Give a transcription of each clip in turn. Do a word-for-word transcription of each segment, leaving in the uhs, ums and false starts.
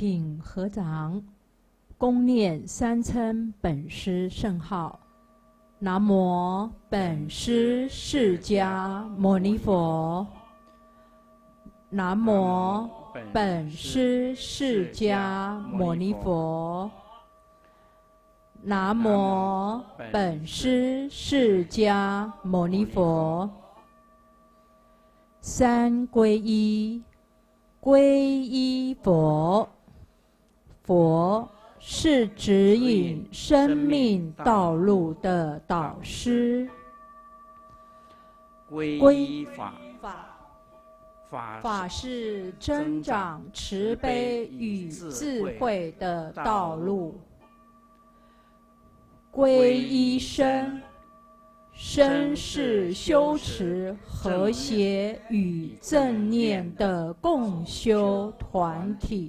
请合掌，恭念三称本师圣号：南无本师释迦牟尼佛，南无本师释迦牟尼佛，南无本师释迦牟尼佛。三皈依，皈依佛，佛是指引生命道路的导师。 皈依法， 法法是增长慈悲与智慧的道路。皈依身，身是修持和谐与正念的共修团体。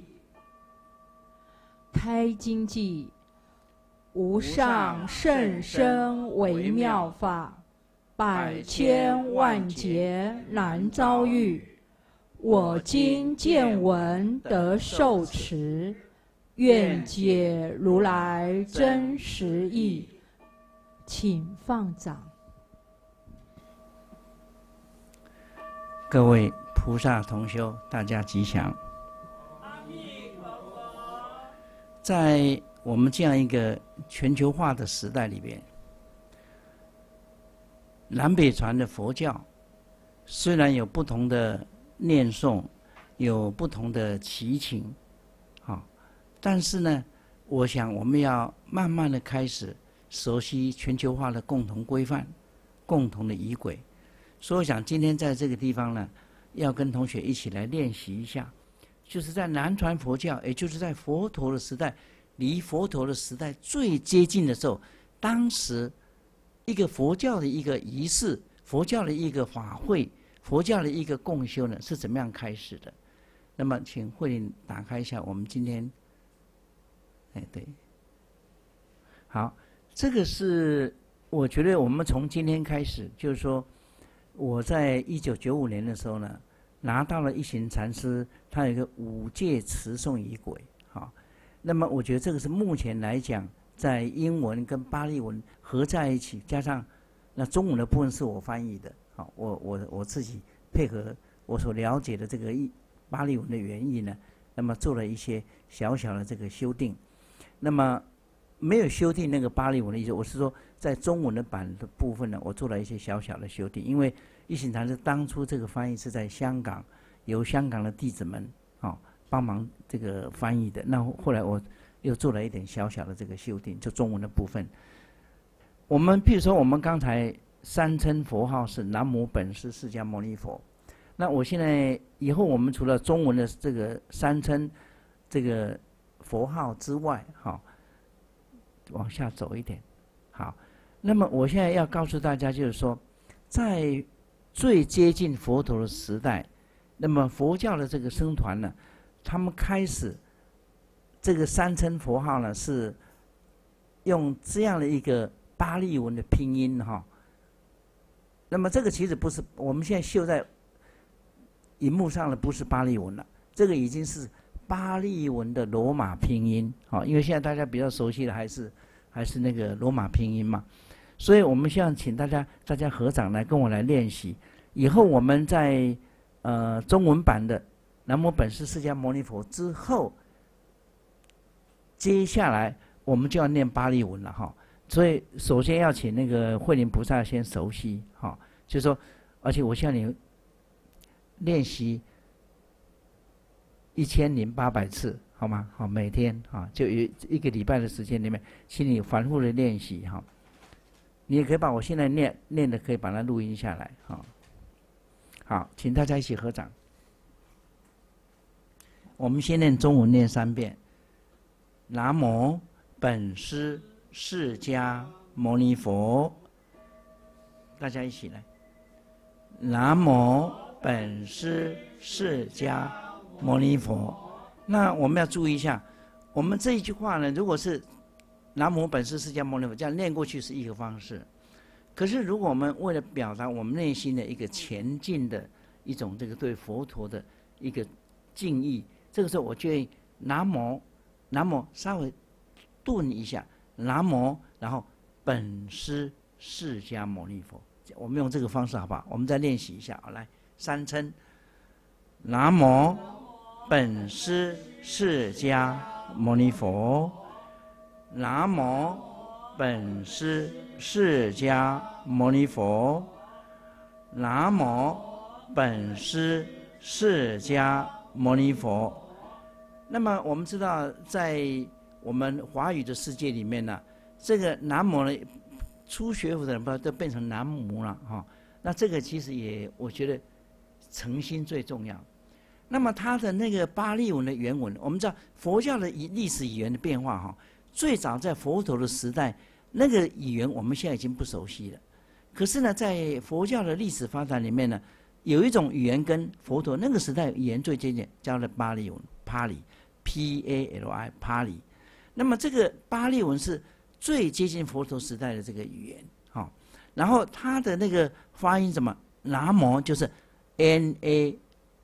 开经记，无上甚深微妙法，百千万劫难遭遇。我今见闻得受持，愿解如来真实义。请放掌。 各位菩萨同修，大家吉祥。在我们这样一个全球化的时代里边，南北传的佛教虽然有不同的念诵，有不同的祈请，好，但是呢，我想我们要慢慢的开始熟悉全球化的共同规范、共同的仪轨。所以我想今天在这个地方呢，要跟同学一起来练习一下，就是在南传佛教，也就是在佛陀的时代，离佛陀的时代最接近的时候，当时一个佛教的一个仪式，佛教的一个法会，佛教的一个共修呢，是怎么样开始的？那么，请慧玲打开一下我们今天，哎，对，好，这个是我觉得我们从今天开始，就是说，我在一九九五年的时候呢，拿到了一行禅师，他有一个五戒持诵仪轨，好，那么我觉得这个是目前来讲，在英文跟巴利文合在一起，加上那中文的部分是我翻译的，好，我我我自己配合我所了解的这个意巴利文的原意呢，那么做了一些小小的这个修订，那么没有修订那个巴利文的意思，我是说在中文的版的部分呢，我做了一些小小的修订，因为一行禅师当初这个翻译是在香港，由香港的弟子们哦帮忙这个翻译的，那后来我又做了一点小小的这个修订，就中文的部分。我们譬如说我们刚才三称佛号是南无本师释迦牟尼佛，那我现在以后我们除了中文的这个三称这个佛号之外，好，往下走一点，好，那么我现在要告诉大家，就是说，在最接近佛陀的时代，那么佛教的这个僧团呢，他们开始这个三称佛号呢，是用这样的一个巴利文的拼音哈。那么这个其实不是我们现在秀在荧幕上的，不是巴利文了，这个已经是巴利文的罗马拼音，好，因为现在大家比较熟悉的还是还是那个罗马拼音嘛，所以我们现在请大家大家合掌来跟我来练习。以后我们在呃中文版的南无本师释迦牟尼佛之后，接下来我们就要念巴利文了哈。所以首先要请那个慧林菩萨先熟悉哈，就是说，而且我向你练习一千零八百次，好吗？好，每天啊，就有一个礼拜的时间里面，请你反复的练习哈。你也可以把我现在念念的，可以把它录音下来哈。好，请大家一起合掌。我们先念中文，念三遍。南无本师释迦牟尼佛，大家一起来。南无本师释迦牟尼佛。那我们要注意一下，我们这一句话呢，如果是南无本师释迦牟尼佛这样念过去是一个方式，可是如果我们为了表达我们内心的一个前进的一种这个对佛陀的一个敬意，这个时候我建议南无，南无稍微顿一下，南无，然后本师释迦牟尼佛。我们用这个方式好不好？我们再练习一下，好，来三称。南无本师释迦牟尼佛，南无本师释迦牟尼佛，南无本师释迦牟尼佛。那么我们知道，在我们华语的世界里面呢，这个南无呢，初学佛的人不都变成南无了哈。那这个其实也，我觉得诚心最重要。那么它的那个巴利文的原文，我们知道佛教的历史语言的变化哈，最早在佛陀的时代，那个语言我们现在已经不熟悉了。可是呢，在佛教的历史发展里面呢，有一种语言跟佛陀那个时代语言最接近，叫做巴利文 （Pali）。P A L I 巴利，那么这个巴利文是最接近佛陀时代的这个语言，好、哦，然后它的那个发音怎么？南无就是 N A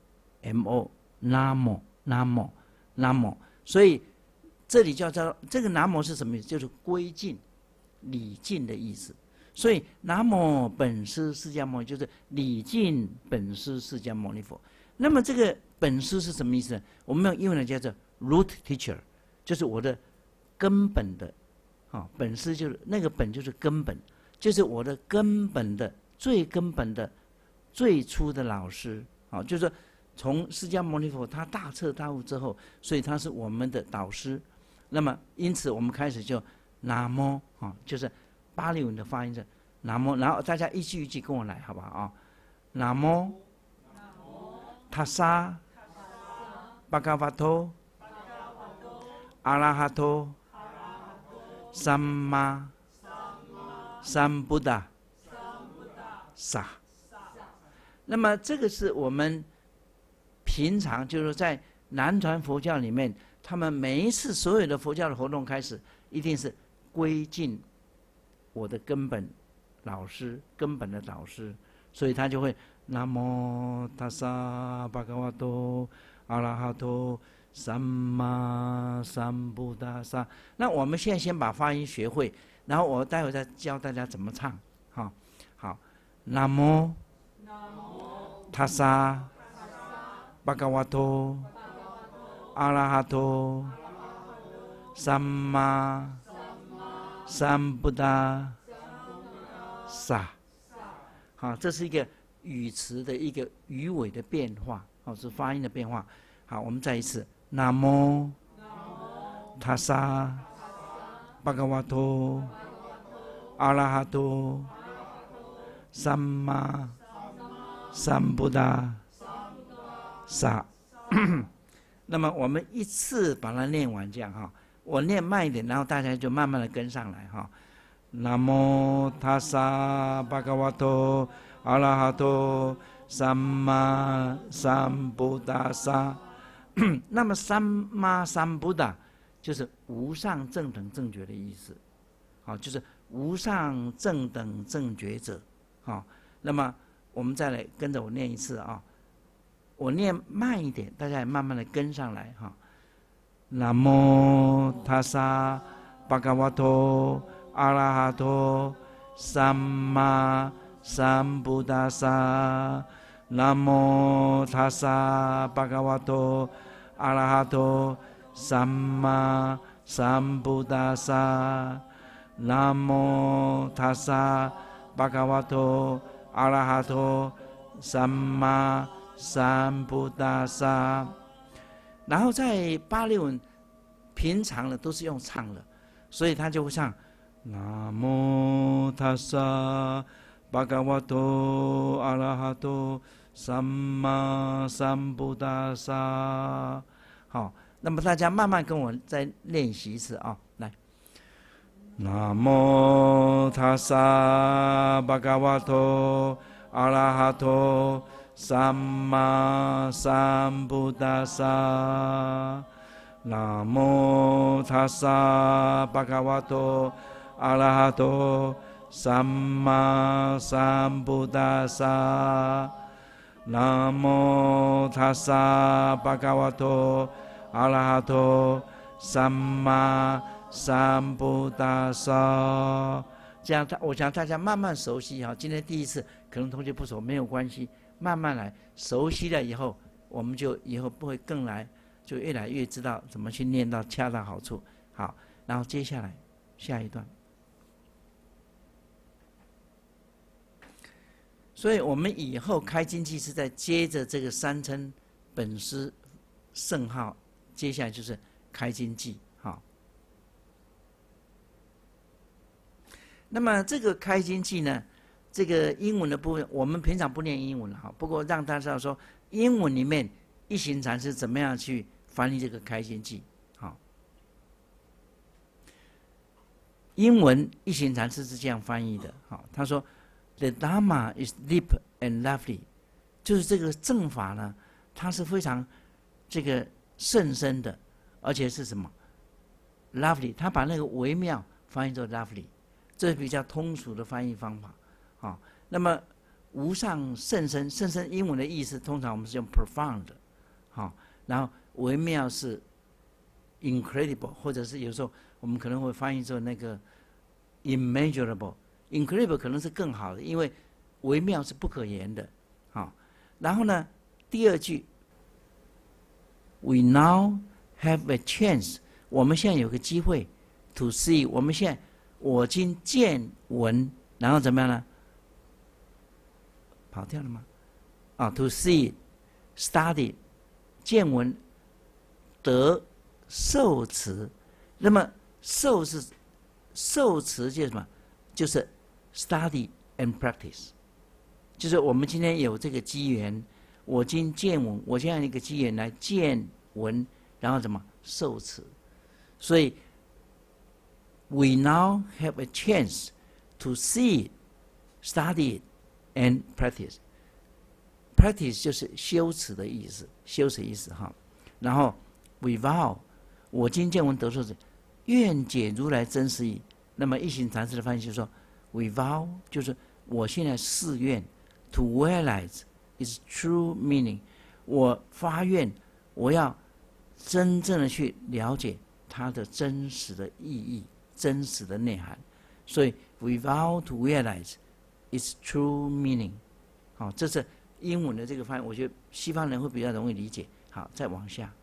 M O， 南无南无南无，所以这里叫做这个南无是什么意思？就是归敬、礼敬的意思。所以南无本师释迦牟尼就是礼敬本师释迦牟尼佛。那么这个本师是什么意思呢？我们用英文来叫做 root teacher， 就是我的根本的，啊、哦，本师就是那个本就是根本，就是我的根本的最根本的最初的老师，啊、哦，就是说从释迦牟尼佛他大彻大悟之后，所以他是我们的导师。那么因此我们开始就南无啊，就是巴利文的发音是南无，然后大家一句一句跟我来，好不好啊？南无他萨巴嘎瓦多阿拉哈多三玛三布达萨。那么这个是我们平常就是在南传佛教里面，他们每一次所有的佛教的活动开始，一定是归敬我的根本老师、根本的导师，所以他就会南无他萨巴嘎瓦多阿拉哈多三玛三布达萨。那我们现在先把发音学会，然后我待会再教大家怎么唱。好，好，南无他萨巴嘎瓦多阿拉哈多三玛三布达萨。好，这是一个语词的一个语尾的变化，好，是发音的变化。好，我们再一次，南无他萨巴嘎瓦多阿拉哈多三玛三布达萨。那么我们一次把它念完，这样哈，我念慢一点，然后大家就慢慢的跟上来哈。南无他萨巴嘎瓦多阿拉哈多三玛三布达萨。那么三玛三布达就是无上正等正觉的意思，好，就是无上正等正觉者。好，那么我们再来跟着我念一次啊。我念慢一点，大家也慢慢的跟上来哈。南无他萨巴嘎瓦多阿拉哈多三玛三布达萨。南无他萨巴嘎瓦多阿拉哈多三玛三布达萨。南无他萨巴嘎瓦多阿拉哈多三玛三布达萨。然后在巴利文平常的都是用唱的，所以他就会唱南无他萨巴嘎瓦多阿拉哈多三玛三布达萨。好，那么大家慢慢跟我再练习一次啊，来，南无他萨巴嘎瓦多阿拉哈多三玛三布达萨。南无他萨巴嘎瓦多阿拉哈多三玛三布达萨。南无他萨巴嘎瓦多阿拉哈多萨玛三菩达萨。这样，我想大家慢慢熟悉哈。今天第一次，可能同学不熟没有关系，慢慢来，熟悉了以后，我们就以后不会更来，就越来越知道怎么去念到恰到好处。好，然后接下来下一段。所以我们以后开经记是在接着这个三称本师圣号，接下来就是开经记。好，那么这个开经记呢，这个英文的部分，我们平常不念英文哈，不过让大家知道说，英文里面一行禅师怎么样去翻译这个开经记。好，英文一行禅师是这样翻译的。好，他说 ：“The Dharma is deep and lovely， 就是这个正法呢，它是非常这个甚深的，而且是什么 ？lovely， 他把那个微妙翻译作 lovely。”这是比较通俗的翻译方法，好，那么无上甚深，甚深英文的意思通常我们是用 profound， 好，然后微妙是 incredible， 或者是有时候我们可能会翻译作那个 immeasurable，incredible 可能是更好的，因为微妙是不可言的，好，然后呢，第二句 ，We now have a chance， 我们现在有个机会 to see， 我们现在。我今见闻，然后怎么样呢？跑掉了吗？啊 ，to see, study， 见闻得受持。那么受是受持，就是什么？就是 study and practice， 就是我们今天有这个机缘，我今见闻，我这样一个机缘来见闻，然后怎么受持？所以。We now have a chance to see it, study it, and practice. Practice 就是修持的意思，修持意思哈。然后 we vow， 我今见闻得受持，愿解如来真实义。那么一行禅师的翻译就是说 ，we vow 就是我现在誓愿 to realize its true meaning。我发愿，我要真正的去了解它的真实的意义。真实的内涵，所以 we vow to realize its true meaning。好，这是英文的这个翻译，我觉得西方人会比较容易理解。好，再往下，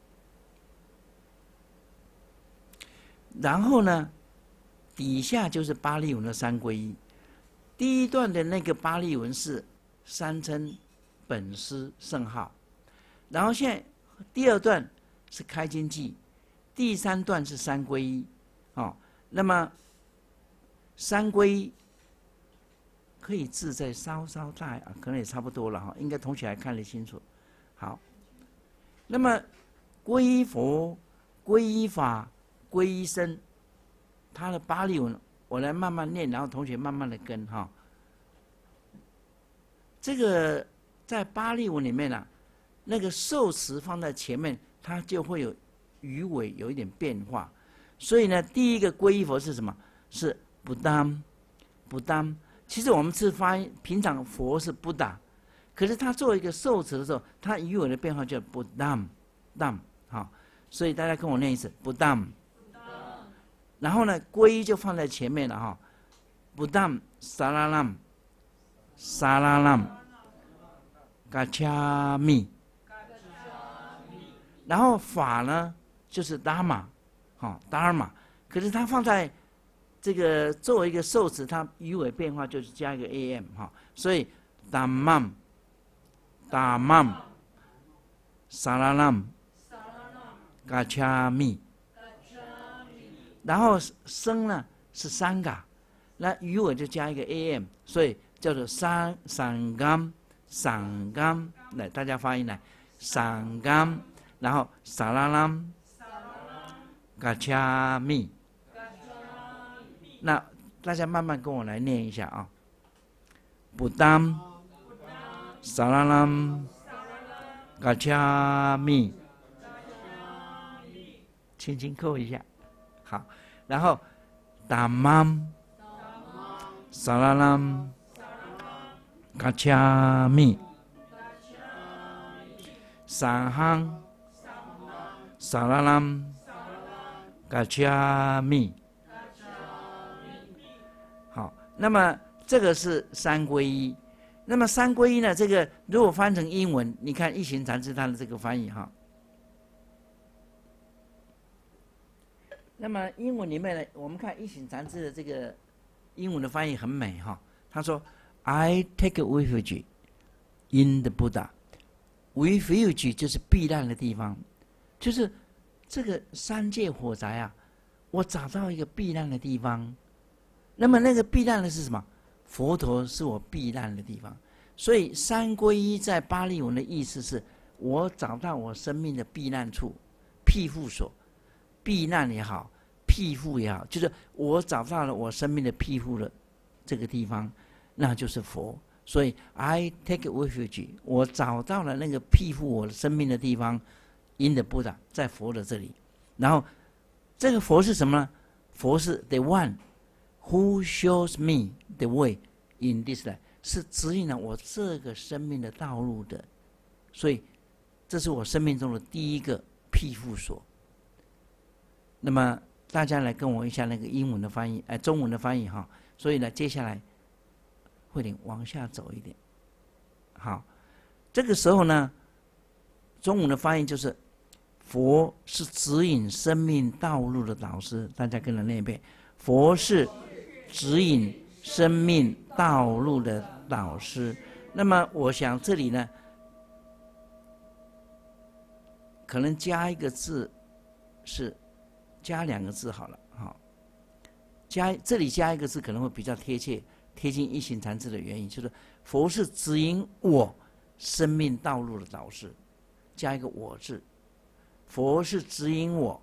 然后呢，底下就是巴利文的三皈依。第一段的那个巴利文是三称本师圣号，然后现在第二段是开经记，第三段是三皈依。哦。那么三皈依可以字再稍稍大啊，可能也差不多了哈，应该同学还看得清楚。好，那么皈依佛、皈依法、皈依僧，它的巴利文我来慢慢念，然后同学慢慢的跟哈。这个在巴利文里面啊，那个受持放在前面，它就会有语尾有一点变化。所以呢，第一个皈依佛是什么？是不当，不当。其实我们是发音，平常佛是不打，可是他做一个受持的时候，他语尾的变化叫不当，当，好。所以大家跟我念一次不当。然后呢，皈依就放在前面了哈，不当萨拉浪，萨拉浪，嘎恰密。然后法呢，就是达玛。好，达尔玛，可是它放在这个作为一个受持，它语尾变化就是加一个 am 哈，所以达曼、达曼、萨拉拉、嘎恰密，然后声呢是三嘎，那语尾就加一个 am， 所以叫做三三甘、三甘，来大家发音来，三甘，然后萨拉拉。嘎恰密，那大家慢慢跟我来念一下啊。不当，萨拉拉，嘎恰密，轻轻扣一下，好。然后达曼，萨拉拉，嘎恰密，三行， 萨拉拉嘎恰密。好，那么这个是三皈依。那么三皈依呢？这个如果翻成英文，你看一行禅师他的这个翻译哈。那么英文里面呢，我们看一行禅师的这个英文的翻译很美哈。他说 ：“I take refuge in the Buddha。” refuge 就是避难的地方，就是这个三界火灾啊，我找到一个避难的地方。那么那个避难的是什么？佛陀是我避难的地方。所以三皈依在巴利文的意思是，我找到我生命的避难处、庇护所。避难也好，庇护也好，就是我找到了我生命的庇护的这个地方，那就是佛。所以 I take refuge， 我找到了那个庇护我的生命的地方 ，in the Buddha， 在佛的这里。然后这个佛是什么呢？佛是 the one who shows me the way in this life， 是指引了我这个生命的道路的。所以这是我生命中的第一个庇护所。那么大家来跟我一下那个英文的翻译，哎，中文的翻译哈。所以呢，接下来慧玲往下走一点。好，这个时候呢，中文的翻译就是佛是指引生命道路的导师。大家跟着念一遍：佛是指引生命道路的导师。那么我想这里呢，可能加一个字是。加两个字好了，好，加这里加一个字可能会比较贴切，贴近一行禅师的原因，就是佛是指引我生命道路的导师，加一个我字，佛是指引我，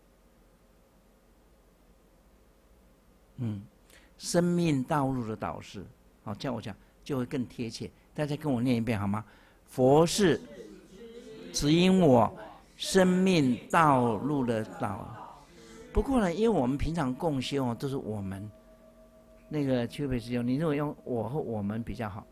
嗯，生命道路的导师，好，这样我讲就会更贴切。大家跟我念一遍好吗？佛是指引我生命道路的导。不过呢，因为我们平常共修哦，都是我们那个区别师兄，你如果用我和我们比较好，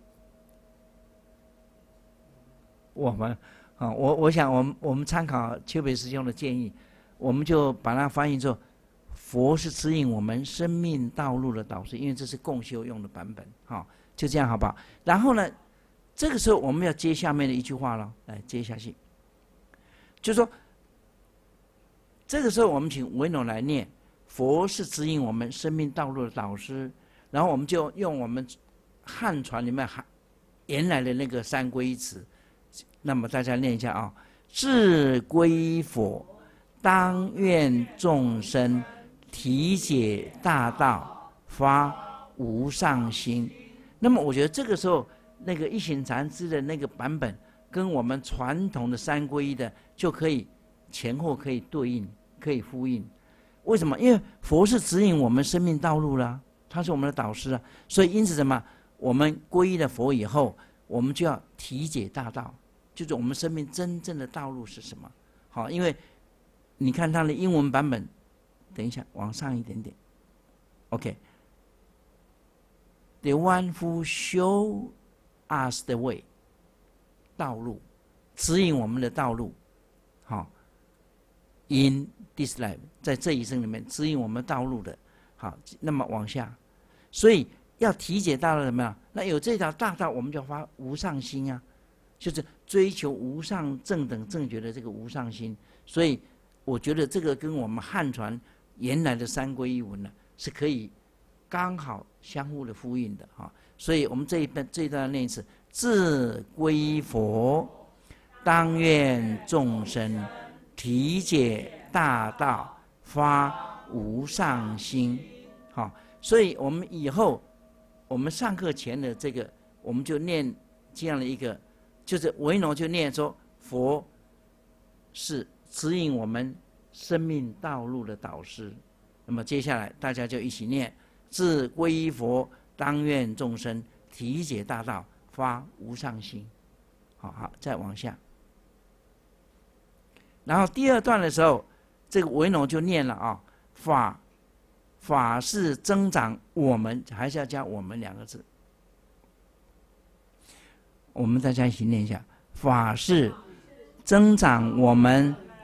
我们啊，我我想我们我们参考丘北师兄的建议，我们就把它翻译作佛是指引我们生命道路的导师，因为这是共修用的版本，好，就这样好不好？然后呢，这个时候我们要接下面的一句话了，来接下去，就是说。这个时候，我们请维诺来念：“佛是指引我们生命道路的导师。”然后我们就用我们汉传里面原来的那个三皈依词。那么大家念一下啊：“自归佛，当愿众生体解大道，发无上心。”那么我觉得这个时候，那个一行禅师的那个版本，跟我们传统的三皈依的就可以。前后可以对应，可以呼应。为什么？因为佛是指引我们生命道路啦，他是我们的导师啊。所以因此什么？我们皈依了佛以后，我们就要体解大道，就是我们生命真正的道路是什么？好，因为你看它的英文版本，等一下往上一点点。OK，the one who show us the way， 道路，指引我们的道路，好。In this life， 在这一生里面指引我们道路的，好，那么往下，所以要体解大道怎么样？那有这条大道，我们就发无上心啊，就是追求无上正等正觉的这个无上心。所以我觉得这个跟我们汉传原来的三皈依文呢，是可以刚好相互的呼应的哈。所以我们这一段这一段念一次：自皈依佛，当愿众生。体解大道，发无上心，好，所以我们以后我们上课前的这个，我们就念这样的一个，就是维诺就念说，佛是指引我们生命道路的导师。那么接下来大家就一起念：自皈依佛，当愿众生体解大道，发无上心。好好，再往下。然后第二段的时候，这个维诺就念了啊，法法是增长我们，还是要加我们两个字。我们大家一起念一下：法是增长我们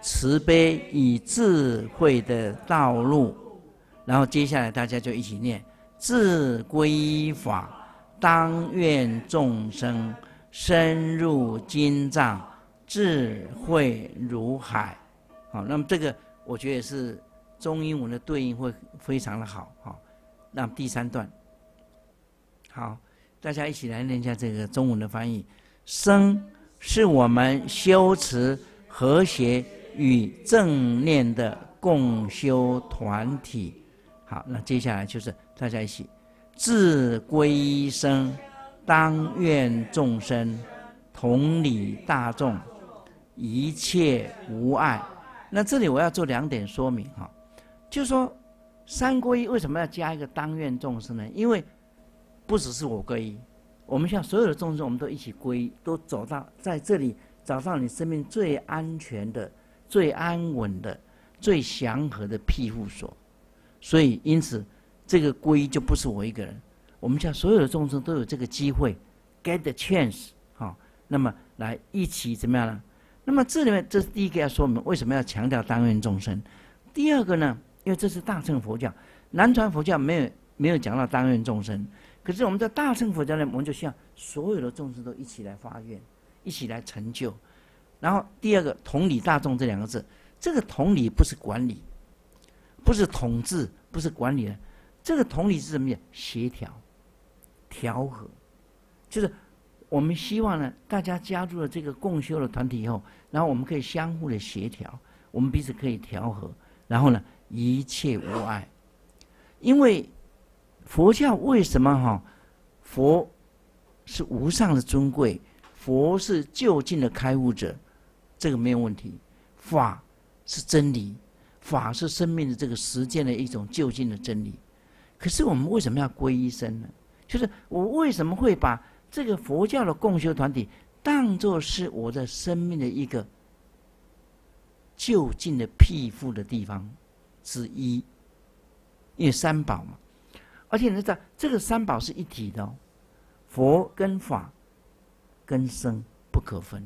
慈悲与智慧的道路。然后接下来大家就一起念：自归法，当愿众生深入经藏，智慧如海。好，那么这个我觉得是中英文的对应会非常的好。好，那么第三段，好，大家一起来念一下这个中文的翻译。生是我们修持和谐与正念的共修团体。好，那接下来就是大家一起：自归生，当愿众生同理大众，一切无碍。那这里我要做两点说明哈，就是说三皈依为什么要加一个当愿众生呢？因为不只是我皈依，我们像所有的众生，我们都一起皈依，都走到在这里找到你生命最安全的、最安稳的、最祥和的庇护所。所以因此这个皈依就不是我一个人，我们像所有的众生都有这个机会 get the chance 好，那么来一起怎么样呢？那么这里面这是第一个要说明为什么要强调当愿众生。第二个呢，因为这是大乘佛教，南传佛教没有没有讲到当愿众生，可是我们在大乘佛教呢，我们就希望所有的众生都一起来发愿，一起来成就。然后第二个同理大众这两个字，这个同理不是管理，不是统治，不是管理的，这个同理是什么呀？协调、调和，就是我们希望呢，大家加入了这个共修的团体以后，然后我们可以相互的协调，我们彼此可以调和，然后呢，一切无碍。因为佛教为什么哈？佛是无上的尊贵，佛是究竟的开悟者，这个没有问题。法是真理，法是生命的这个实践的一种究竟的真理。可是我们为什么要皈依僧呢？就是我为什么会把这个佛教的共修团体当作是我的生命的一个就近的庇护的地方之一？因为三宝嘛，而且你知道这个三宝是一体的哦，佛跟法跟僧不可分。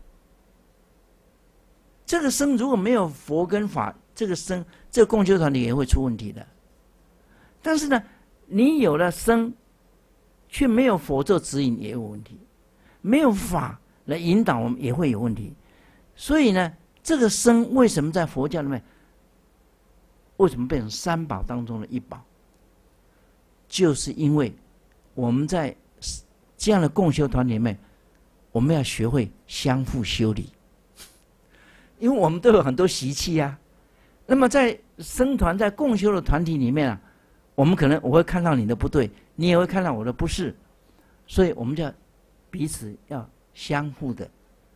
这个僧如果没有佛跟法，这个僧这个共修团体也会出问题的。但是呢，你有了僧却没有佛做指引也有问题，没有法来引导我们也会有问题。所以呢，这个僧为什么在佛教里面为什么变成三宝当中的一宝？就是因为我们在这样的共修团体里面，我们要学会相互修理，因为我们都有很多习气啊。那么在僧团在共修的团体里面啊，我们可能我会看到你的不对，你也会看到我的不是，所以我们就要彼此要相互的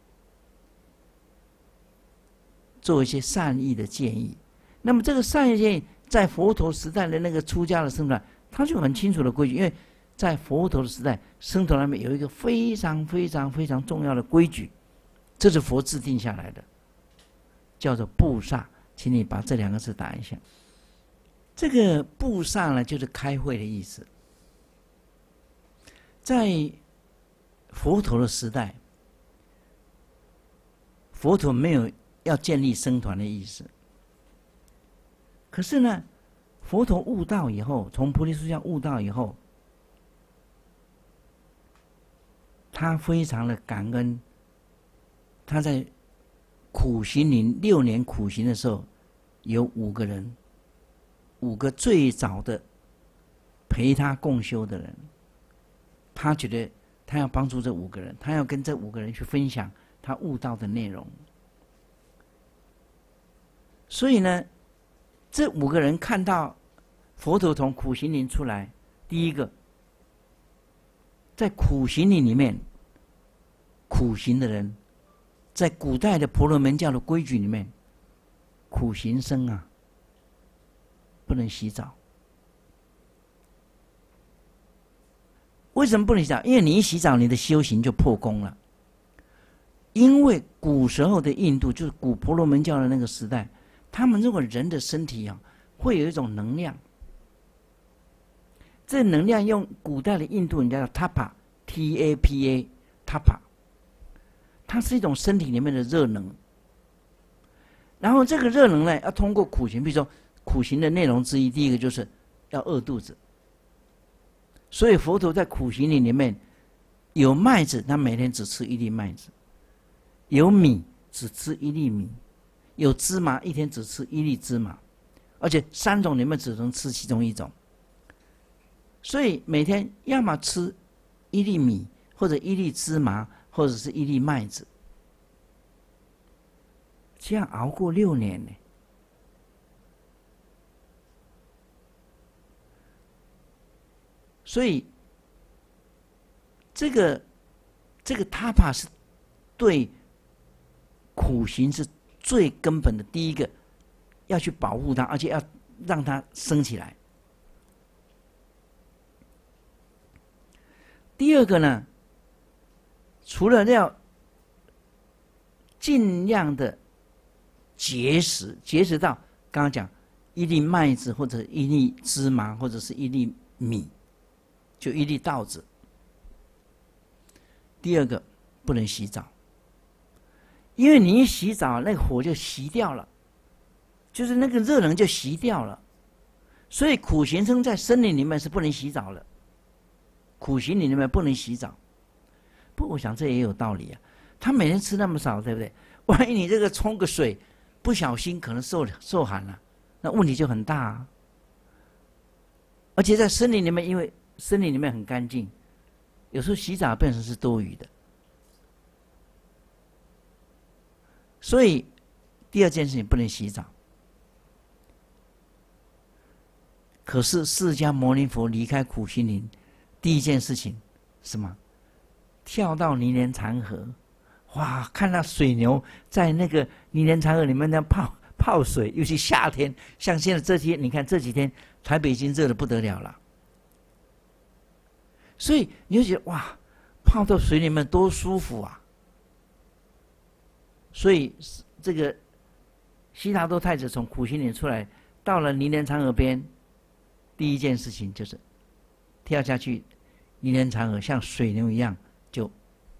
做一些善意的建议。那么这个善意建议，在佛陀时代的那个出家的僧团，他就很清楚的规矩，因为在佛陀的时代，僧团里面有一个非常非常非常重要的规矩，这是佛制定下来的，叫做布萨。请你把这两个字打一下。这个布萨呢，就是开会的意思。在佛陀的时代，佛陀没有要建立僧团的意思。可是呢，佛陀悟道以后，从菩提树下悟道以后，他非常的感恩。他在苦行林六年苦行的时候，有五个人，五个最早的陪他共修的人，他觉得他要帮助这五个人，他要跟这五个人去分享他悟道的内容。所以呢，这五个人看到佛陀从苦行林出来，第一个，在苦行林里面苦行的人，在古代的婆罗门教的规矩里面，苦行僧啊不能洗澡。为什么不能洗澡？因为你一洗澡，你的修行就破功了。因为古时候的印度，就是古婆罗门教的那个时代，他们认为人的身体啊会有一种能量，这能量用古代的印度人家叫 tapa T A P A tapa， 它是一种身体里面的热能。 然后这个热能呢，要通过苦行，比如说苦行的内容之一，第一个就是要饿肚子。所以佛陀在苦行里面有麦子，他每天只吃一粒麦子；有米，只吃一粒米；有芝麻，一天只吃一粒芝麻。而且三种里面只能吃其中一种。所以每天要么吃一粒米，或者一粒芝麻，或者是一粒麦子。这样熬过六年呢。所以这个这个塔帕是对苦行是最根本的，第一个要去保护它，而且要让它升起来。第二个呢，除了要尽量的节食，节食到刚刚讲一粒麦子或者一粒芝麻或者是一粒米，就一粒稻子。第二个不能洗澡，因为你一洗澡，那个火就熄掉了，就是那个热能就熄掉了。所以苦行僧在森林里面是不能洗澡的，苦行里面不能洗澡。不过我想这也有道理啊，他每天吃那么少，对不对？万一你这个冲个水不小心可能受受寒了，那问题就很大啊。而且在森林里面，因为森林里面很干净，有时候洗澡变成是多余的。所以第二件事情不能洗澡。可是释迦牟尼佛离开苦行林，第一件事情什么？跳到泥莲禅河，哇！看到水牛在那个泥莲禅河里面那泡泡水，尤其夏天，像现在这些，你看这几天台北已经热得不得了了。所以你就觉得哇，泡到水里面多舒服啊！所以这个悉达多太子从苦行林出来，到了泥莲禅河边，第一件事情就是跳下去泥莲禅河，像水牛一样就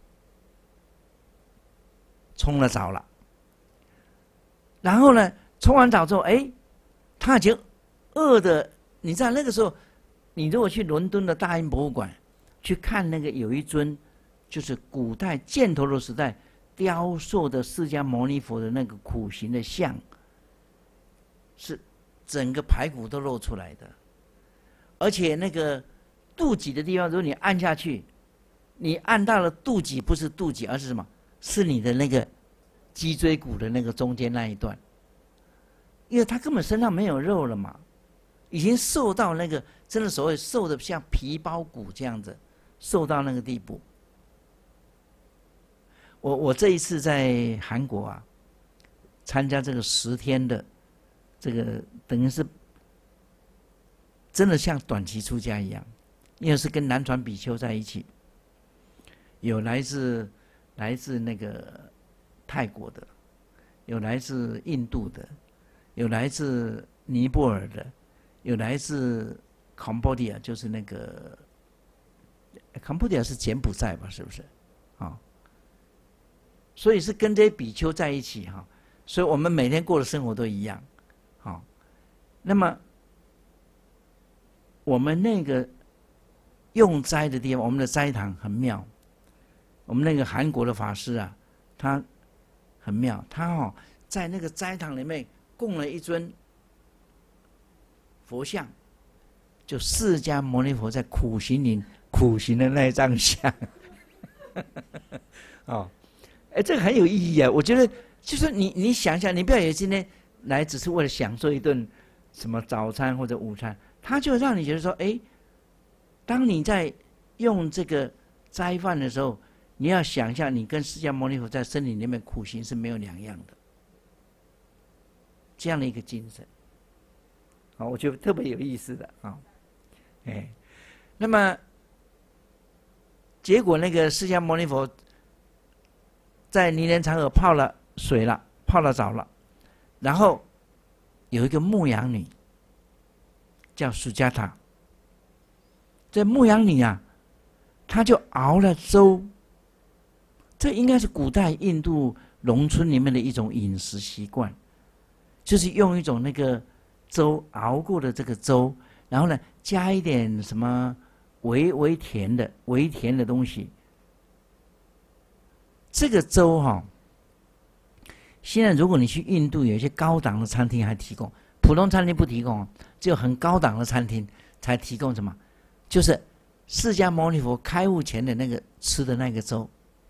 冲了澡了。然后呢，冲完澡之后，哎，他已经饿的，你知道那个时候，你如果去伦敦的大英博物馆去看那个有一尊，就是古代犍陀罗时代雕塑的释迦牟尼佛的那个苦行的像，是整个排骨都露出来的，而且那个肚脐的地方，如果你按下去，你按到了肚脐，不是肚脐，而是什么？是你的那个脊椎骨的那个中间那一段，因为他根本身上没有肉了嘛，已经瘦到那个真的所谓瘦的像皮包骨这样子，瘦到那个地步。我我这一次在韩国啊，参加这个十天的，这个等于是真的像短期出家一样，因为是跟南传比丘在一起，有来自来自那个泰国的，有来自印度的，有来自尼泊尔的，有来自柬埔寨，就是那个柬埔寨是柬埔寨吧？是不是？啊、哦，所以是跟这些比丘在一起哈、哦，所以我们每天过的生活都一样，好、哦，那么我们那个用斋的地方，我们的斋堂很妙。我们那个韩国的法师啊，他很妙，他哦在那个斋堂里面供了一尊佛像，就释迦牟尼佛在苦行林苦行的那一张像。哦，哎，这个很有意义啊！我觉得就是你你想想，你不要以为今天来只是为了享受一顿什么早餐或者午餐，他就让你觉得说，哎，当你在用这个斋饭的时候，你要想一下，你跟释迦牟尼佛在森林里面苦行是没有两样的，这样的一个精神，好，我觉得特别有意思的啊，哎，那么结果那个释迦牟尼佛在泥莲禅河泡了水了，泡了澡了，然后有一个牧羊女叫苏迦塔，这牧羊女啊，她就熬了粥。这应该是古代印度农村里面的一种饮食习惯， 就是用一种那个粥熬过的这个粥，然后呢加一点什么微微甜的微甜的东西。这个粥哈、哦，现在如果你去印度，有一些高档的餐厅还提供，普通餐厅不提供，只有很高档的餐厅才提供什么，就是释迦牟尼佛开悟前的那个吃的那个粥，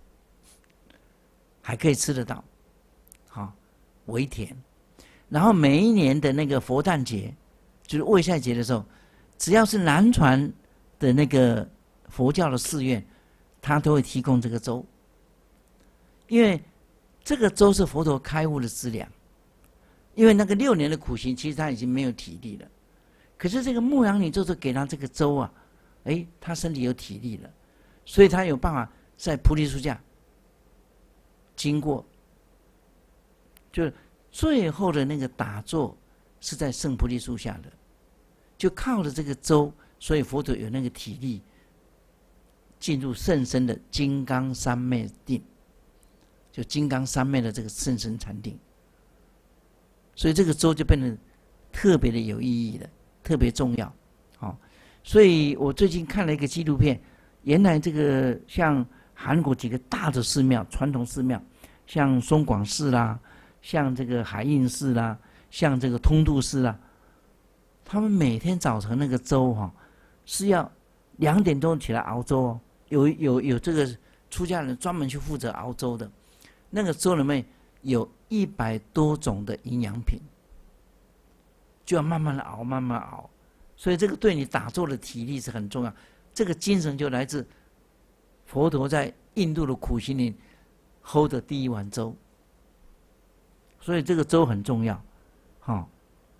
还可以吃得到，好、哦，微甜。然后每一年的那个佛诞节，就是卫赛节的时候，只要是南传的那个佛教的寺院，他都会提供这个粥。因为这个粥是佛陀开悟的资粮，因为那个六年的苦行，其实他已经没有体力了。可是这个牧羊女就是给他这个粥啊，哎，他身体有体力了，所以他有办法在菩提树下经过。就是最后的那个打坐是在圣菩提树下的，就靠着这个粥，所以佛陀有那个体力进入甚深的金刚三昧定。就金刚三昧的这个甚深禅定，所以这个粥就变得特别的有意义了，特别重要。好、哦，所以我最近看了一个纪录片，原来这个像韩国几个大的寺庙，传统寺庙，像松广寺啦，像这个海印寺啦，像这个通度寺啦，他们每天早晨那个粥哈、哦，是要两点钟起来熬粥哦，有有有这个出家人专门去负责熬粥的。那个粥里面有一百多种的营养品，就要慢慢的熬，慢慢熬。所以这个对你打坐的体力是很重要。这个精神就来自佛陀在印度的苦行里喝的第一碗粥。所以这个粥很重要，好、哦。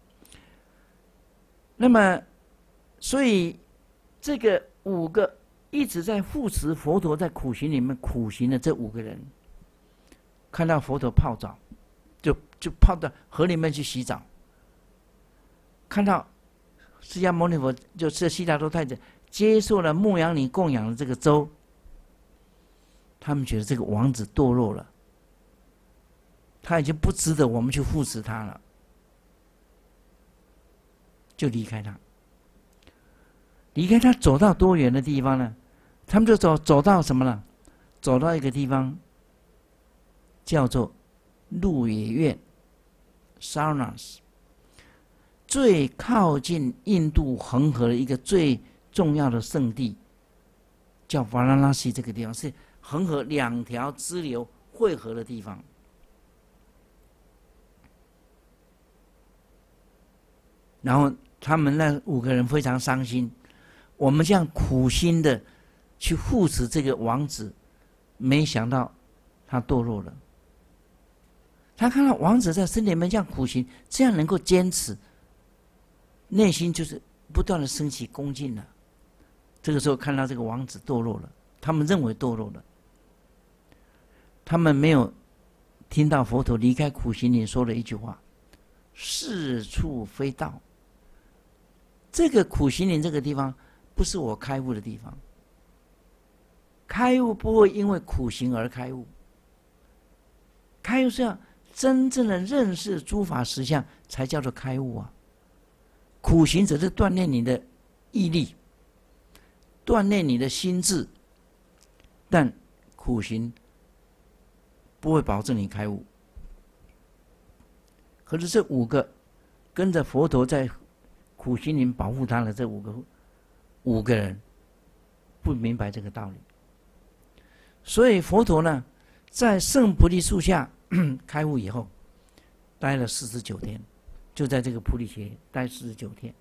那么，所以这个五个一直在护持佛陀在苦行里面苦行的这五个人。看到佛陀泡澡，就就泡到河里面去洗澡。看到释迦牟尼佛，就是悉达多太子接受了牧羊女供养的这个粥，他们觉得这个王子堕落了，他已经不值得我们去护持他了，就离开他。离开他走到多远的地方呢？他们就走走到什么呢？走到一个地方。叫做鹿野苑 Sarnas， 最靠近印度恒河的一个最重要的圣地，叫瓦拉纳西。这个地方是恒河两条支流汇合的地方。然后他们那五个人非常伤心，我们这样苦心的去护持这个王子，没想到他堕落了。他看到王子在森林里面这样苦行，这样能够坚持，内心就是不断的升起恭敬了。这个时候看到这个王子堕落了，他们认为堕落了，他们没有听到佛陀离开苦行里说了一句话：“是处非道。”这个苦行林这个地方不是我开悟的地方，开悟不会因为苦行而开悟，开悟是要真正的认识诸法实相才叫做开悟啊！苦行只是锻炼你的毅力，锻炼你的心智，但苦行不会保证你开悟。可是这五个跟着佛陀在苦行林保护他的这五个五个人不明白这个道理，所以佛陀呢，在圣菩提树下开悟以后，待了四十九天，就在这个菩提伽待四十九天。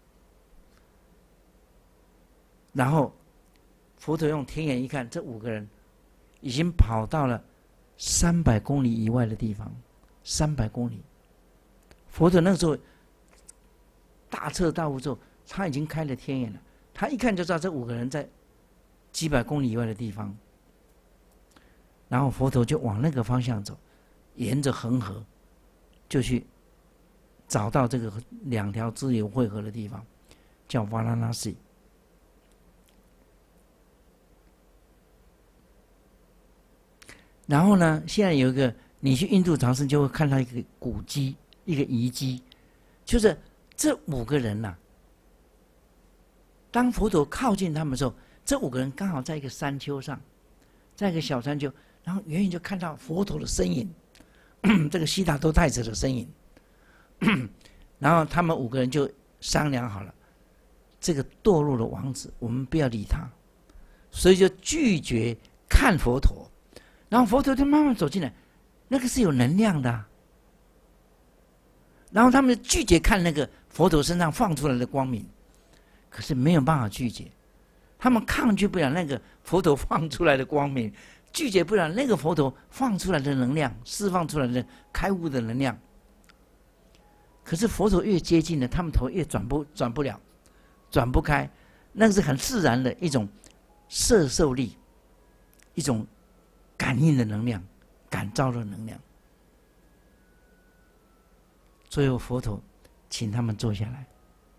然后佛陀用天眼一看，这五个人已经跑到了三百公里以外的地方，三百公里。佛陀那个时候大彻大悟之后，他已经开了天眼了，他一看就知道这五个人在几百公里以外的地方。然后佛陀就往那个方向走，沿着恒河就去找到这个两条支流汇合的地方，叫瓦拉纳西。然后呢，现在有一个，你去印度朝圣就会看到一个古迹，一个遗迹， 就是这五个人呐、啊，当佛陀靠近他们的时候，这五个人刚好在一个山丘上，在一个小山丘，然后远远就看到佛陀的身影，这个悉达多太子的身影。然后他们五个人就商量好了，这个堕落的王子，我们不要理他，所以就拒绝看佛陀。然后佛陀就慢慢走进来，那个是有能量的、啊。然后他们拒绝看那个佛陀身上放出来的光明，可是没有办法拒绝，他们抗拒不了那个佛陀放出来的光明，拒绝不了那个佛陀放出来的能量，释放出来的开悟的能量。可是佛陀越接近了，他们头越转不转不了，转不开，那是很自然的一种摄受力，一种感应的能量，感召的能量。最后佛陀请他们坐下来。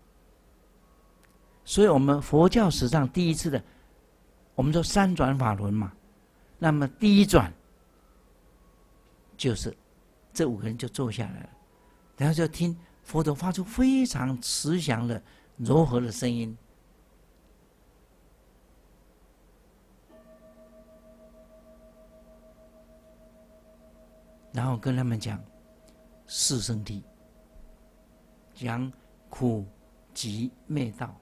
所以我们佛教史上第一次的，我们说三转法轮嘛，那么第一转就是这五个人就坐下来了，然后就听佛陀发出非常慈祥的柔和的声音，然后跟他们讲四圣谛，讲苦集灭道。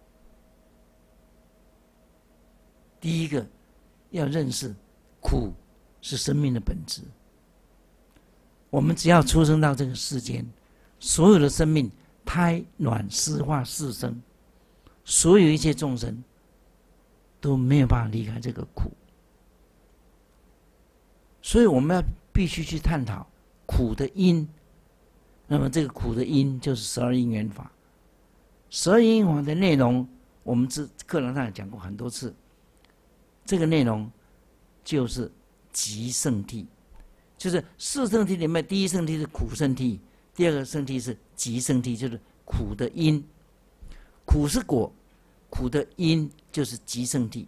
第一个要认识苦是生命的本质。我们只要出生到这个世间，所有的生命胎卵湿化四生，所有一切众生都没有办法离开这个苦。所以我们要必须去探讨苦的因。那么这个苦的因就是十二因缘法。十二因缘法的内容，我们这课堂上也讲过很多次。这个内容就是集圣谛，就是四圣谛里面，第一圣谛是苦圣谛，第二个圣谛是集圣谛，就是苦的因。苦是果，苦的因就是集圣谛。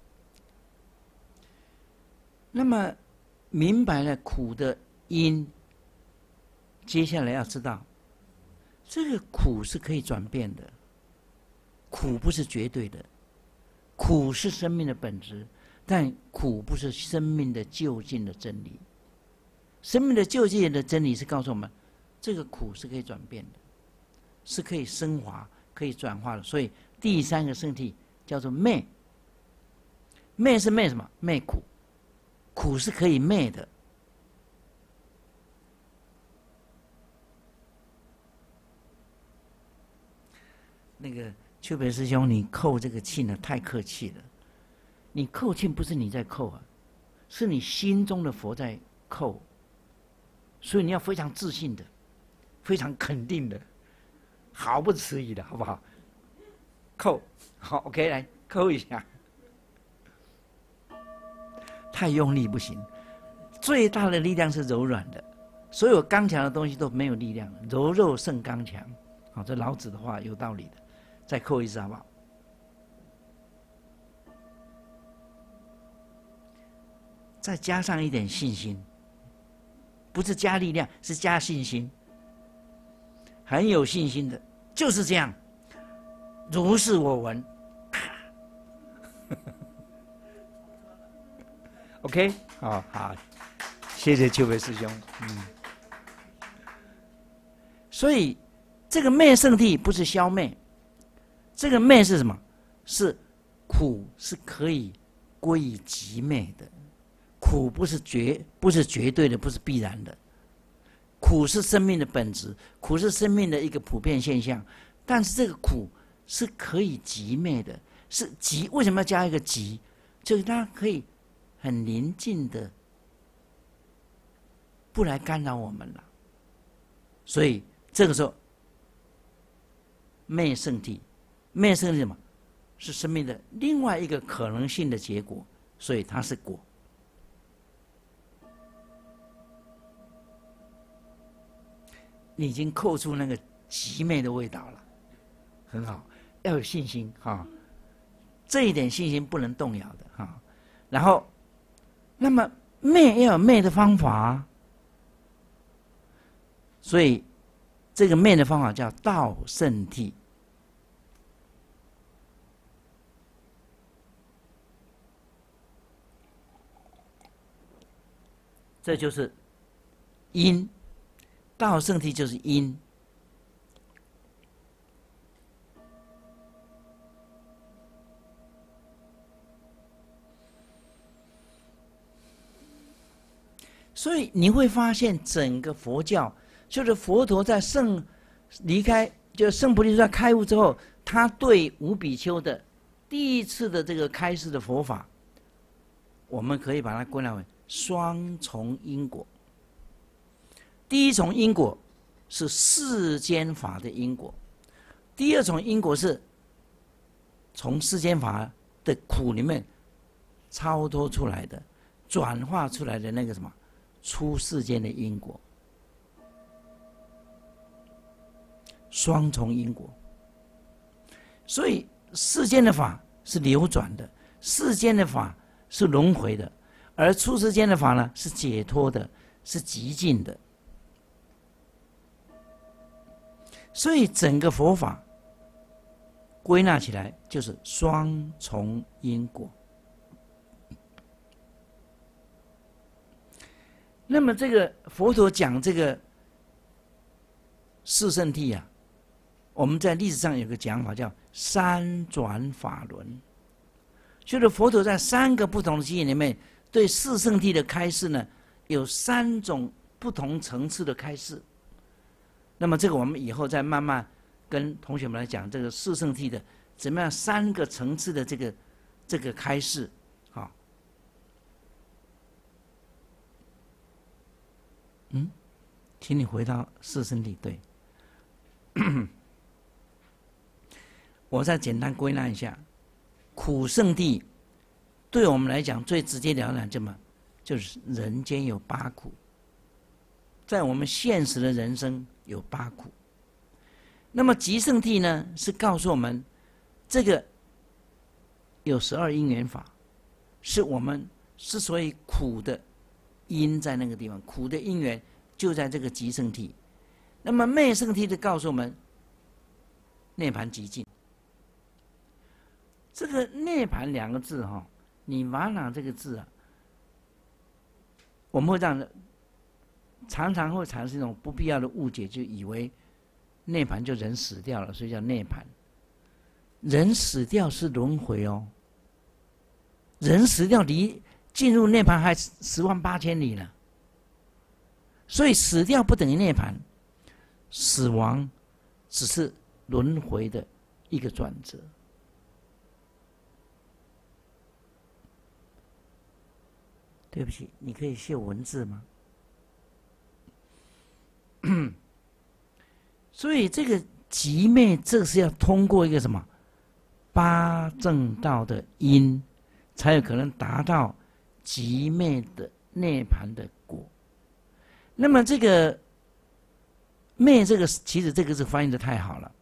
那么明白了苦的因，接下来要知道，这个苦是可以转变的，苦不是绝对的。苦是生命的本质，但苦不是生命的究竟的真理。生命的究竟的真理是告诉我们，这个苦是可以转变的，是可以升华、可以转化的。所以第三个圣谛叫做灭。灭是灭什么？灭苦。苦是可以灭的。那个秋北师兄，你扣这个磬呢，太客气了。你扣磬不是你在扣啊，是你心中的佛在扣。所以你要非常自信的，非常肯定的，毫不迟疑的，好不好？扣，好 ，OK， 来扣一下。太用力不行，最大的力量是柔软的，所有刚强的东西都没有力量，柔弱胜刚强。好，这老子的话有道理的。再扣一次好不好？再加上一点信心，不是加力量，是加信心。很有信心的，就是这样，如是我闻。OK， 好好，谢谢秋北师兄。嗯，所以这个灭圣谛不是消灭。这个灭是什么？是苦是可以归于极灭的，苦不是绝，不是绝对的，不是必然的。苦是生命的本质，苦是生命的一个普遍现象。但是这个苦是可以极灭的，是极。为什么要加一个极？就是它可以很宁静的，不来干扰我们了。所以这个时候，灭圣谛。灭圣是什么？是生命的另外一个可能性的结果，所以它是果。你已经扣出那个极灭的味道了，很好，要有信心哈、哦，这一点信心不能动摇的哈、哦。然后，那么灭要有灭的方法，所以这个灭的方法叫道圣谛。这就是因，道圣谛就是因。所以你会发现，整个佛教就是佛陀在圣离开，就是圣菩提萨开悟之后，他对五比丘的第一次的这个开示的佛法，我们可以把它归纳为双重因果。第一重因果是世间法的因果，第二重因果是从世间法的苦里面超脱出来的、转化出来的那个什么出世间的因果。双重因果。所以世间的法是流转的，世间的法是轮回的，而出世间的法呢是解脱的，是极尽的。所以整个佛法归纳起来就是双重因果。那么这个佛陀讲这个四圣谛啊，我们在历史上有个讲法叫三转法轮，就是佛陀在三个不同的经验里面对四圣谛的开示呢，有三种不同层次的开示。那么这个我们以后再慢慢跟同学们来讲这个四圣谛的怎么样三个层次的这个这个开示。好，嗯，请你回到四圣谛。对，我再简单归纳一下，苦圣谛对我们来讲最直截了当，这么就是人间有八苦，在我们现实的人生有八苦。那么极圣谛呢，是告诉我们这个有十二因缘法，是我们之所以苦的因在那个地方，苦的因缘就在这个极圣谛。那么灭圣谛的告诉我们涅槃极尽。这个涅槃两个字哈、哦，你瓦那这个字啊，我们会让人常常会产生一种不必要的误解，就以为涅槃就人死掉了，所以叫涅槃。人死掉是轮回哦，人死掉离进入涅槃还十万八千里呢。所以死掉不等于涅槃，死亡只是轮回的一个转折。对不起，你可以秀文字吗？所以这个极灭，这是要通过一个什么八正道的因，才有可能达到极灭的涅槃的果。那么这个灭，这个其实这个字翻译的太好了。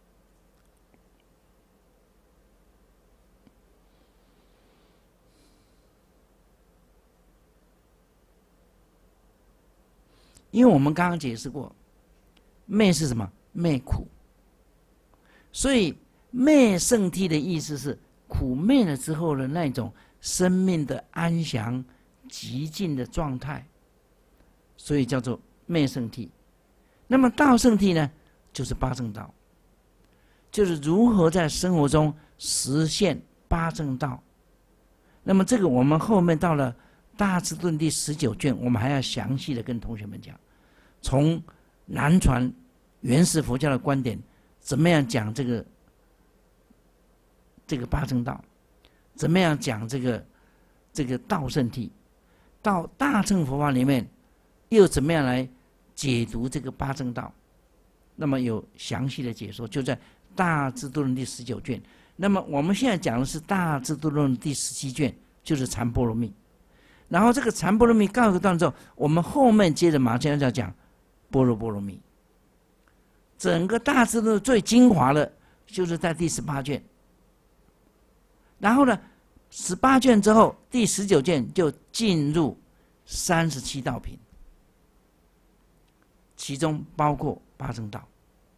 因为我们刚刚解释过，灭是什么？灭苦。所以灭圣谛的意思是苦灭了之后的那种生命的安详极尽的状态，所以叫做灭圣谛。那么道圣谛呢，就是八正道，就是如何在生活中实现八正道。那么这个我们后面到了大智度论第十九卷，我们还要详细的跟同学们讲，从南传原始佛教的观点，怎么样讲这个这个八正道，怎么样讲这个这个道圣谛，到大乘佛法里面又怎么样来解读这个八正道，那么有详细的解说，就在大智度论第十九卷。那么我们现在讲的是大智度论第十七卷，就是禅波罗蜜。然后这个禅波罗蜜告一个段之后，我们后面接着马上要讲般若波罗蜜。整个大智度最精华的就是在第十八卷。然后呢，十八卷之后，第十九卷就进入三十七道品，其中包括八正道。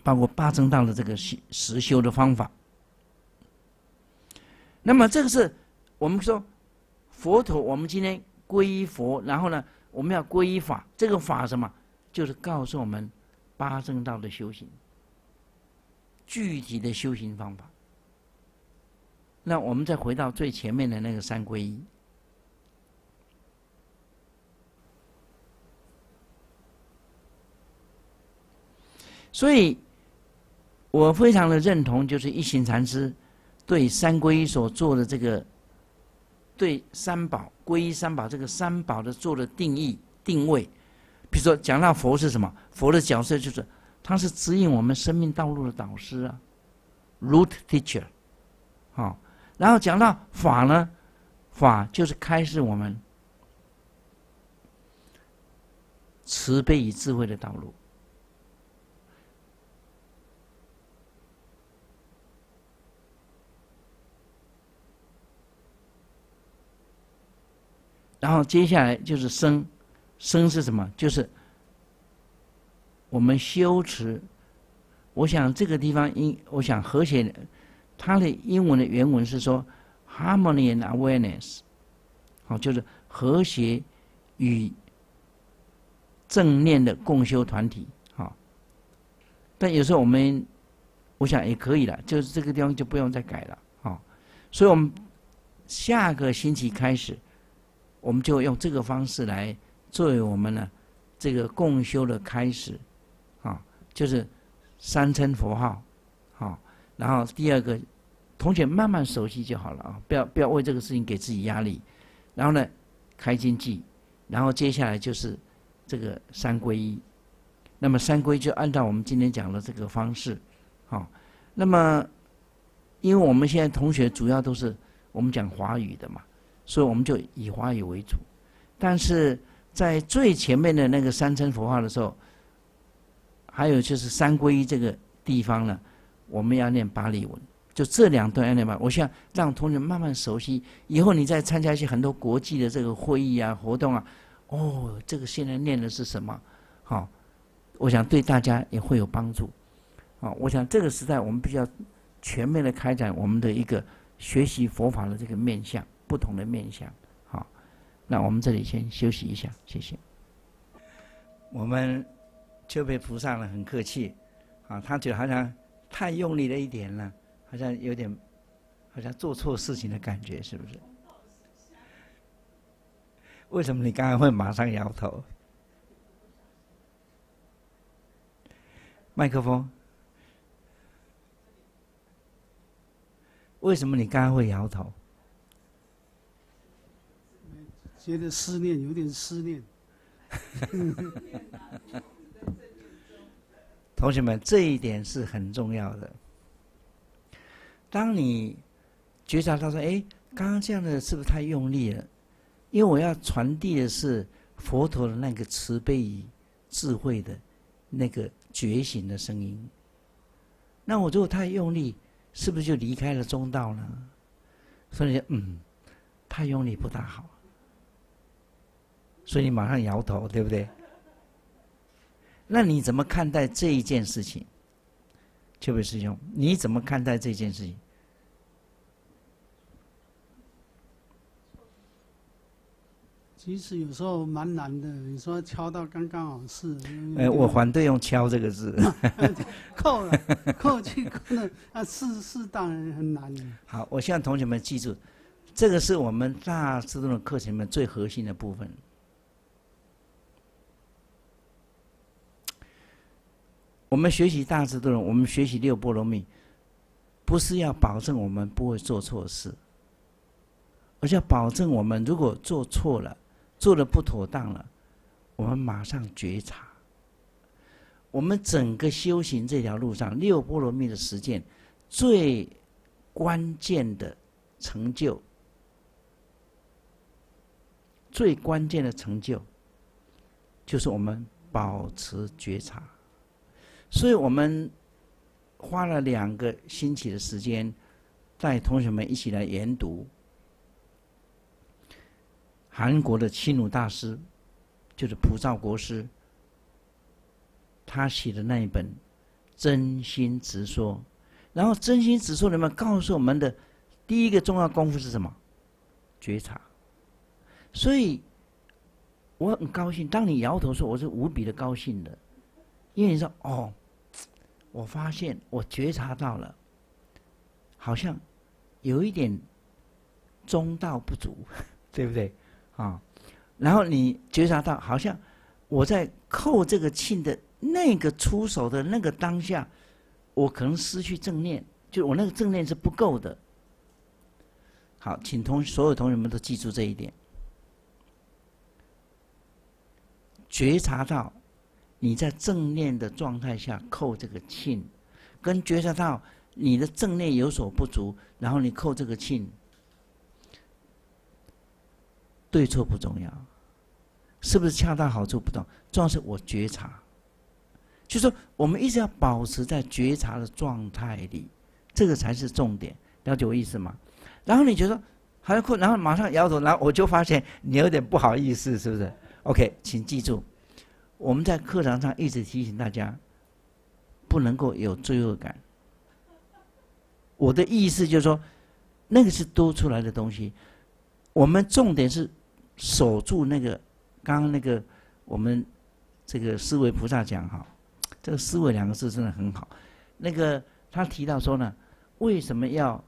包括八正道的这个实修的方法。那么这个是我们说佛陀，我们今天皈依佛，然后呢，我们要皈依法。这个法什么？就是告诉我们八正道的修行，具体的修行方法。那我们再回到最前面的那个三皈依。所以我非常的认同，就是一行禅师对三皈依所做的这个对三宝皈依三宝这个三宝的做的定义定位。比如说讲到佛是什么，佛的角色就是他是指引我们生命道路的导师啊 ，root teacher， 好、哦，然后讲到法呢，法就是开示我们慈悲与智慧的道路。然后接下来就是生，生是什么？就是我们修持。我想这个地方英，我想和谐，它的英文的原文是说 harmony and awareness， 好，就是和谐与正念的共修团体。好，但有时候我们，我想也可以了，就是这个地方就不用再改了。好，所以我们下个星期开始。我们就用这个方式来作为我们呢这个共修的开始，啊，就是三称佛号，好，然后第二个，同学慢慢熟悉就好了啊，不要不要为这个事情给自己压力。然后呢，开经记，然后接下来就是这个三皈依。那么三皈就按照我们今天讲的这个方式，好，那么因为我们现在同学主要都是我们讲华语的嘛。所以我们就以华语为主，但是在最前面的那个三称佛号的时候，还有就是三皈依这个地方呢，我们要念巴利文，就这两段要念吧。我想让同学慢慢熟悉，以后你再参加一些很多国际的这个会议啊、活动啊，哦，这个现在念的是什么？好、哦，我想对大家也会有帮助。啊、哦，我想这个时代我们必须要全面的开展我们的一个学习佛法的这个面向。不同的面向，好，那我们这里先休息一下，谢谢。我们就被菩萨呢很客气，啊，他觉得好像太用力了一点了，好像有点，好像做错事情的感觉，是不是？为什么你刚刚会马上摇头？麦克风，为什么你刚刚会摇头？ 觉得思念，有点思念。 同学们，这一点是很重要的。当你觉察到说，哎，刚刚这样的是不是太用力了？因为我要传递的是佛陀的那个慈悲与智慧的那个觉醒的声音。那我如果太用力，是不是就离开了中道呢？所以，嗯，太用力不大好。所以你马上摇头，对不对？那你怎么看待这一件事情？这位师兄，你怎么看待这件事情？ 其实有时候蛮难的，你说敲到刚刚好是。 呃，我反对用敲这个字。 扣了，扣去扣了，啊，适适当很难。 好，我希望同学们记住，这个是我们大智度的课程里面最核心的部分。我们学习大智度论，我们学习六波罗蜜，不是要保证我们不会做错事，而是要保证我们如果做错了，做得不妥当了，我们马上觉察。我们整个修行这条路上，六波罗蜜的实践，最关键的成就，最关键的成就，就是我们保持觉察。所以我们花了两个星期的时间，带同学们一起来研读韩国的亲鲁大师，就是普照国师，他写的那一本《 真心直说。然后真心直说里面告诉我们的第一个重要功夫是什么？觉察。所以我很高兴，当你摇头说，我是无比的高兴的，因为你说哦，我发现我觉察到了，好像有一点中道不足，对不对啊？然后你觉察到，好像我在扣这个磬的那个出手的那个当下，我可能失去正念，就我那个正念是不够的。好，请同所有同学们都记住这一点。觉察到你在正念的状态下扣这个磬，跟觉察到你的正念有所不足，然后你扣这个磬，对错不重要，是不是恰到好处不重要，重要是我觉察。就是说我们一直要保持在觉察的状态里，这个才是重点，了解我意思吗？然后你觉得还要扣，然后马上摇头，然后我就发现你有点不好意思，是不是 ？OK， 请记住，我们在课堂上一直提醒大家，不能够有罪恶感。我的意思就是说，那个是多出来的东西，我们重点是守住那个刚刚那个我们这个思维菩萨讲哈，这个思维两个字真的很好。那个他提到说呢，为什么要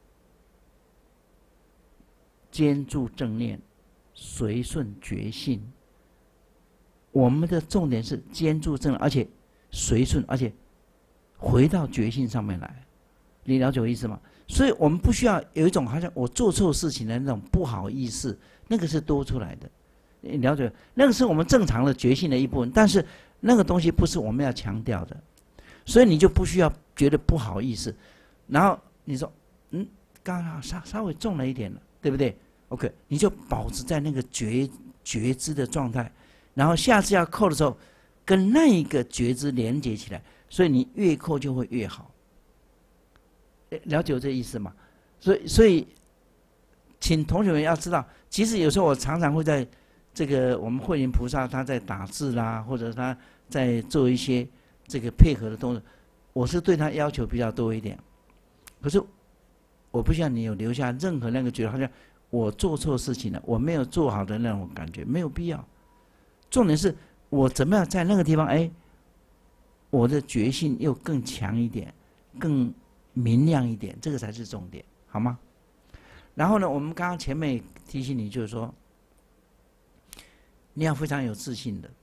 坚住正念，随顺觉性？我们的重点是坚住正念，而且随顺，而且回到觉性上面来。你了解我意思吗？所以我们不需要有一种好像我做错事情的那种不好意思，那个是多出来的。你了解？那个是我们正常的觉性的一部分，但是那个东西不是我们要强调的，所以你就不需要觉得不好意思。然后你说，嗯，刚刚稍稍微重了一点了，对不对 ？OK， 你就保持在那个觉觉知的状态，然后下次要扣的时候，跟那一个觉知连接起来，所以你越扣就会越好。了解我这意思吗？所以，所以，请同学们要知道，其实有时候我常常会在这个我们慧云菩萨他在打字啦，或者他在做一些这个配合的动作，我是对他要求比较多一点。可是我不希望你有留下任何那个觉得好像我做错事情了，我没有做好的那种感觉，没有必要。重点是我怎么样在那个地方，哎，我的觉性又更强一点，更明亮一点，这个才是重点，好吗？然后呢，我们刚刚前面提醒你，就是说，你要非常有自信的，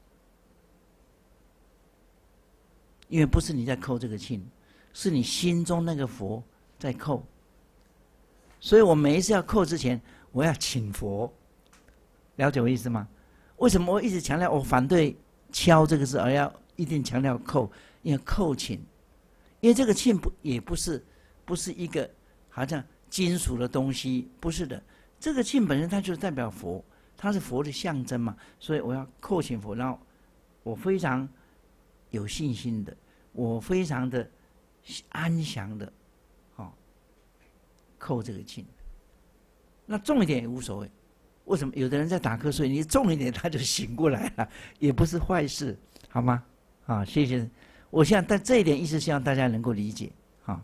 因为不是你在扣这个磬，是你心中那个佛在扣。所以我每一次要扣之前，我要请佛，了解我意思吗？为什么我一直强调我反对敲这个字，而要一定强调扣？因为扣磬。因为这个磬不也不是不是一个好像金属的东西，不是的。这个磬本身它就是代表佛，它是佛的象征嘛，所以我要叩请佛，然后我非常有信心的，我非常的安详的，哦，叩这个磬。那重一点也无所谓，为什么？有的人在打瞌睡，你重一点他就醒过来了，也不是坏事，好吗？啊，谢谢。我想，但这一点意思希望大家能够理解，哈。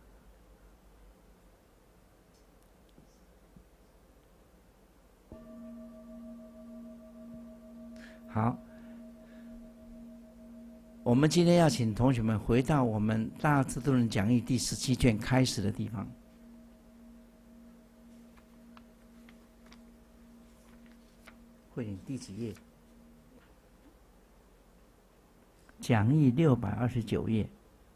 好，我们今天要请同学们回到我们《大智度论讲义》第十七卷开始的地方。慧眼第几页？讲义六百二十九页。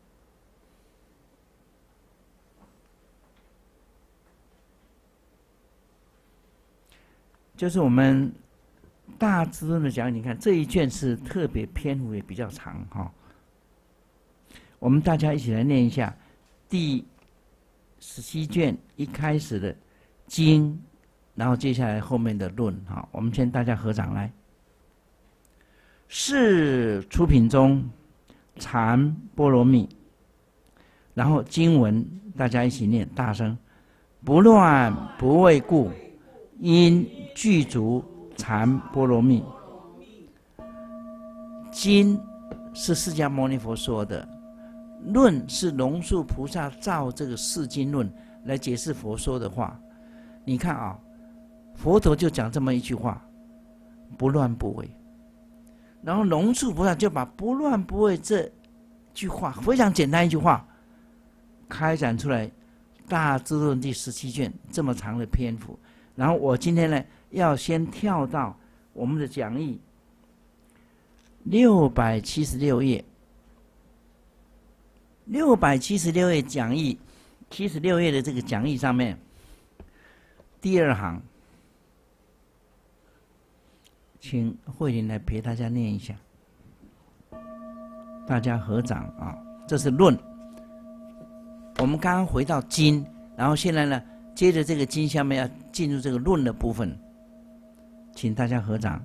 就是我们大智论的讲义，你看这一卷是特别篇幅也比较长哈、哦。我们大家一起来念一下第十七卷一开始的经，然后接下来后面的论哈、哦。我们先大家合掌来。是出品中禅波罗蜜，然后经文大家一起念，大声：不乱不畏故，因具足禅波罗蜜。经是释迦牟尼佛说的， 论是龙树菩萨照这个释经论来解释佛说的话。你看啊，佛陀就讲这么一句话：不乱不为。然后龙树菩萨就把不乱不为这句话非常简单一句话开展出来，大智论第十七卷这么长的篇幅。然后我今天呢，要先跳到我们的讲义六百七十六页，六百七十六页讲义，七十六页的这个讲义上面，第二行，请慧玲来陪大家念一下，大家合掌啊！这是论。我们刚刚回到经，然后现在呢，接着这个经下面要进入这个论的部分，请大家合掌。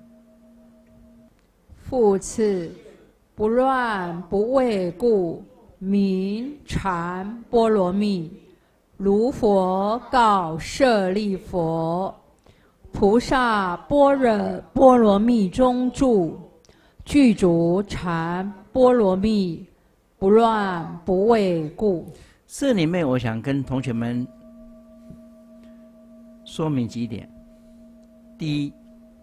复次，不乱不为故，名禅波罗蜜。如佛告舍利佛：菩萨般若波罗蜜中住，具足禅波罗蜜，不乱不为故。 这里面我想跟同学们说明几点。第一，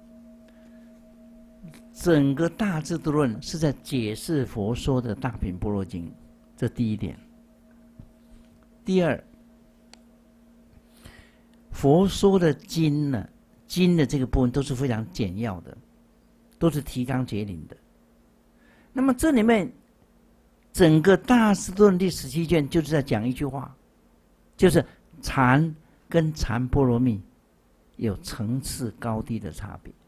整个大智度论是在解释佛说的大品般若经，这第一点。第二，佛说的经呢，经的这个部分都是非常简要的，都是提纲挈领的。那么这里面整个大智度论第十七卷就是在讲一句话，就是禅跟禅波罗蜜有层次高低的差别。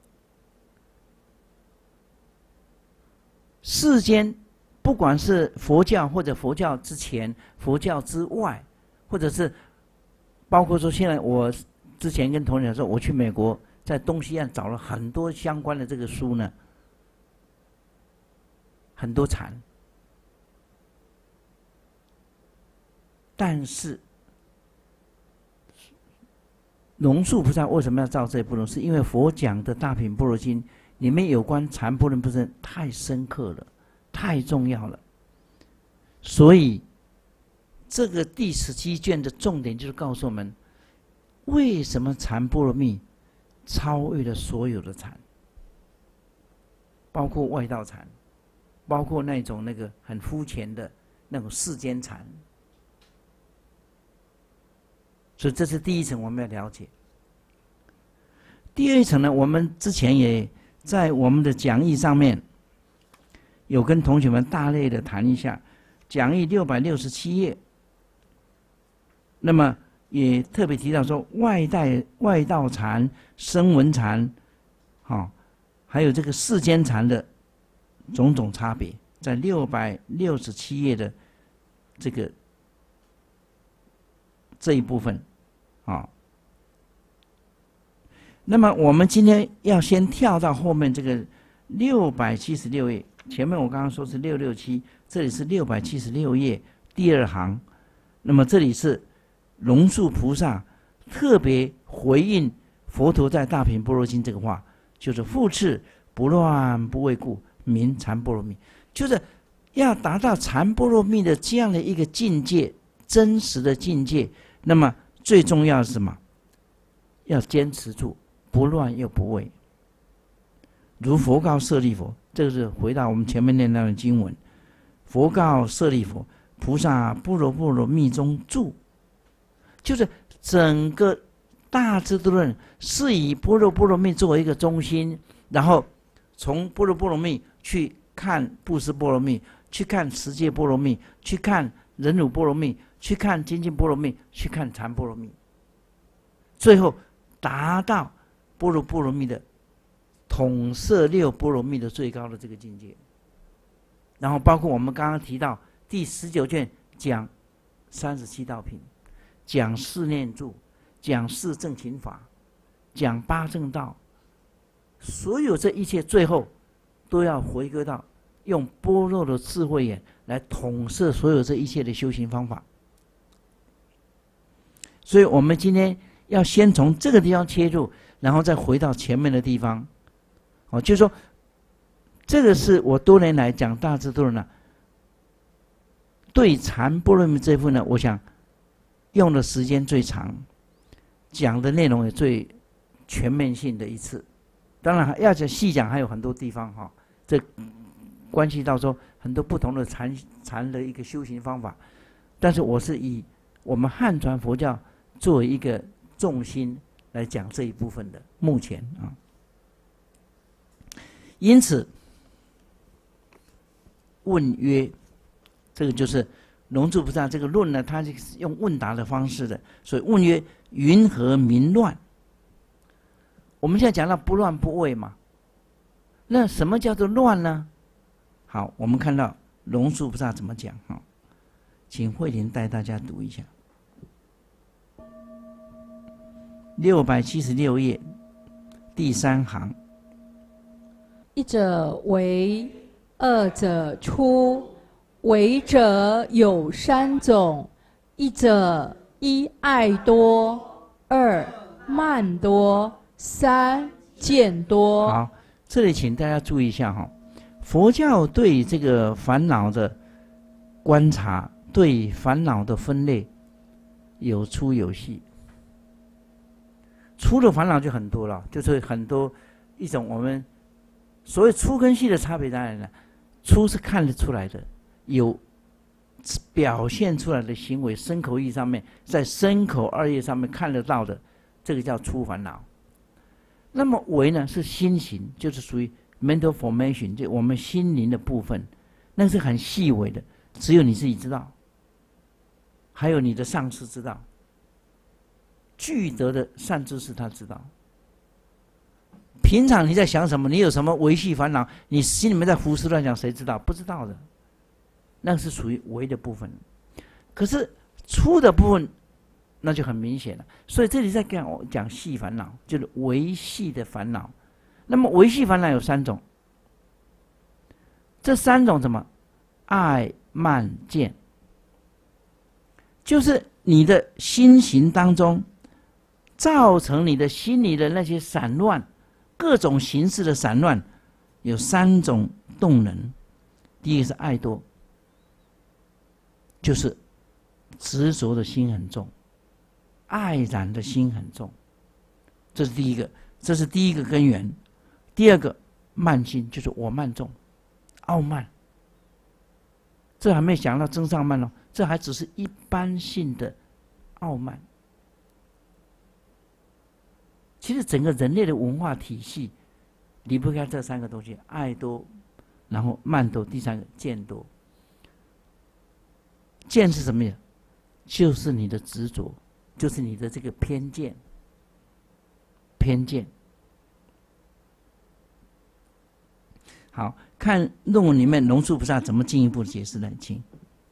世间不管是佛教或者佛教之前、佛教之外，或者是包括说现在我之前跟同学说，我去美国在东西岸找了很多相关的这个书呢，很多禅。但是龙树菩萨为什么要造这部论？是因为佛讲的大品般若经里面有关禅波罗蜜部分太深刻了，太重要了，所以这个第十七卷的重点就是告诉我们，为什么禅波罗蜜超越了所有的禅，包括外道禅，包括那种那个很肤浅的那种世间禅。所以这是第一层我们要了解。第二层呢，我们之前也在我们的讲义上面有跟同学们大类的谈一下，讲义六百六十七页，那么也特别提到说外带外道禅、声闻禅，好、哦，还有这个世间禅的种种差别，在六百六十七页的这个这一部分。啊、哦，那么我们今天要先跳到后面这个六百七十六页，前面我刚刚说是六六七，这里是六百七十六页第二行。那么这里是龙树菩萨特别回应佛陀在大品般若经这个话，就是复次不乱不为故，名禅波罗蜜，就是要达到禅波罗蜜的这样的一个境界，真实的境界。那么最重要的是什么？要坚持住，不乱又不为。如佛告舍利佛，这个是回到我们前面念那段经文。佛告舍利佛，菩萨般若波罗蜜中住，就是整个大智度论是以般若波罗蜜作为一个中心，然后从般若波罗蜜去看布施波罗蜜，去看持戒波罗蜜，去看忍辱波罗蜜，去看精进波罗蜜，去看禅波罗蜜，最后达到般若波罗蜜的统摄六波罗蜜的最高的这个境界。然后包括我们刚刚提到第十九卷讲三十七道品，讲四念住，讲四正勤法，讲八正道，所有这一切最后都要回归到用般若的智慧眼来统摄所有这一切的修行方法。所以我们今天要先从这个地方切入，然后再回到前面的地方。哦，就是说，这个是我多年来讲大智度论呢， 对禅般若蜜这一部分呢，我想用的时间最长，讲的内容也最全面性的一次。当然要讲细讲还有很多地方哈，这关系到说很多不同的禅禅的一个修行方法。但是我是以我们汉传佛教作为一个重心来讲这一部分的，目前啊。因此问曰，这个就是龙树菩萨这个论呢，他是用问答的方式的，所以问曰：云何名乱？我们现在讲到不乱不畏嘛，那什么叫做乱呢？好，我们看到龙树菩萨怎么讲哈，请慧玲带大家读一下。六百七十六页第三行， 一者为，二者出。为者有三种：一者一爱多，二慢多，三见多。 好，这里请大家注意一下哈，佛教对这个烦恼的观察，对烦恼的分类有粗有细。粗的烦恼就很多了，就是很多一种我们所谓粗跟细的差别在哪里呢？粗是看得出来的，有表现出来的行为，身口意上面，在身口二业上面看得到的，这个叫粗烦恼。那么为呢是心行，就是属于 mental formation， 就我们心灵的部分，那是很细微的，只有你自己知道，还有你的上师知道，具德的善知识他知道。平常你在想什么，你有什么维系烦恼，你心里面在胡思乱想，谁知道？不知道的，那是属于微的部分。可是粗的部分那就很明显了。所以这里在讲讲细烦恼，就是微细的烦恼。那么微细烦恼有三种，这三种什么？爱慢见，就是你的心行当中造成你的心里的那些散乱，各种形式的散乱，有三种动能。第一个是爱多，就是执着的心很重，爱染的心很重，这是第一个，这是第一个根源。第二个慢心，就是我慢重，傲慢。这还没讲到增上慢哦，这还只是一般性的傲慢。其实整个人类的文化体系离不开这三个东西：爱多，然后慢多，第三个见多。见是什么呀？就是你的执着，就是你的这个偏见。偏见。好，看论文里面龙树菩萨怎么进一步解释呢？请，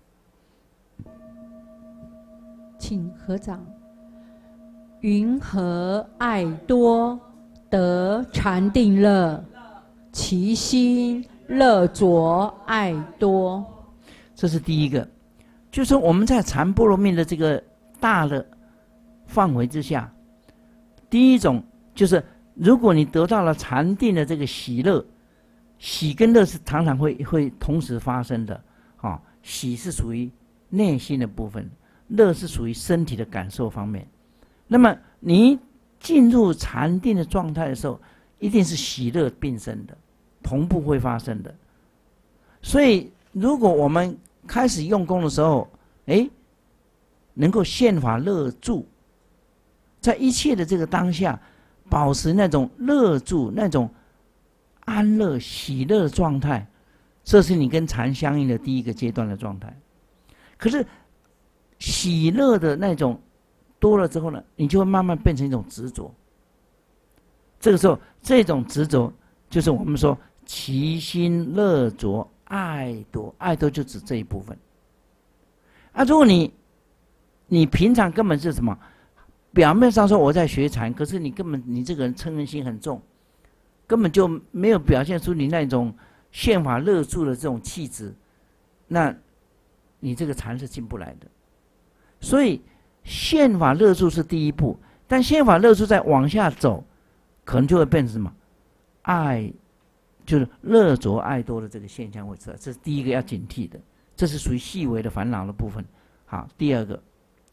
请合掌。云何爱多得禅定乐？其心乐着爱多。 这是第一个，就是说我们在禅般若蜜的这个大的范围之下，第一种就是如果你得到了禅定的这个喜乐，喜跟乐是常常会会同时发生的。啊、哦，喜是属于内心的部分，乐是属于身体的感受方面。那么你进入禅定的状态的时候，一定是喜乐并生的，同步会发生的。所以如果我们开始用功的时候，哎，能够现法乐住，在一切的这个当下，保持那种乐住、那种安乐、喜乐的状态，这是你跟禅相应的第一个阶段的状态。可是喜乐的那种多了之后呢，你就会慢慢变成一种执着。这个时候，这种执着就是我们说其心乐着爱多，爱多就指这一部分。啊，如果你你平常根本是什么？表面上说我在学禅，可是你根本你这个人嗔恨心很重，根本就没有表现出你那种宪法乐住的这种气质，那你这个禅是进不来的。所以宪法乐住是第一步，但宪法乐住再往下走，可能就会变成什么？爱，就是乐着爱多的这个现象会出来，这是第一个要警惕的。 这是属于细微的烦恼的部分。好，第二个，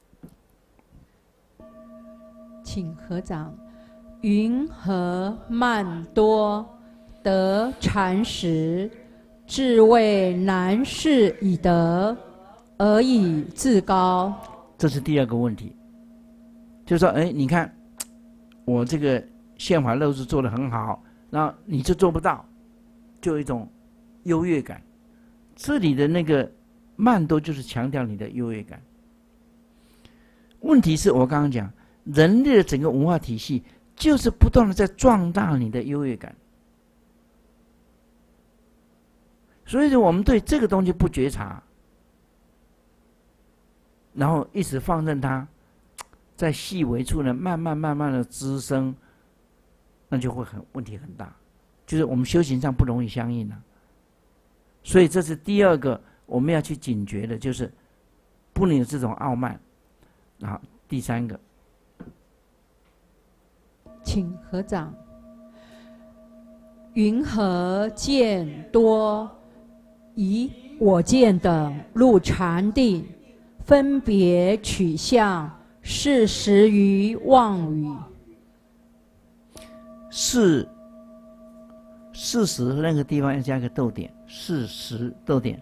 请合掌。云何慢多得禅时，自谓难事已得，而以自高。 这是第二个问题，就是说，哎，你看我这个宪法漏字做得很好，那你就做不到，就有一种优越感。这里的那个慢多就是强调你的优越感。问题是我刚刚讲，人类的整个文化体系就是不断的在壮大你的优越感，所以说我们对这个东西不觉察，然后一直放任它在细微处呢，慢慢慢慢的滋生，那就会很问题很大，就是我们修行上不容易相应了、啊。所以这是第二个我们要去警觉的，就是不能有这种傲慢。好，第三个， 请合掌。云何见多以我见等入禅定，分别取相，是实于妄语。 是事实那个地方要加个逗点，事实逗点。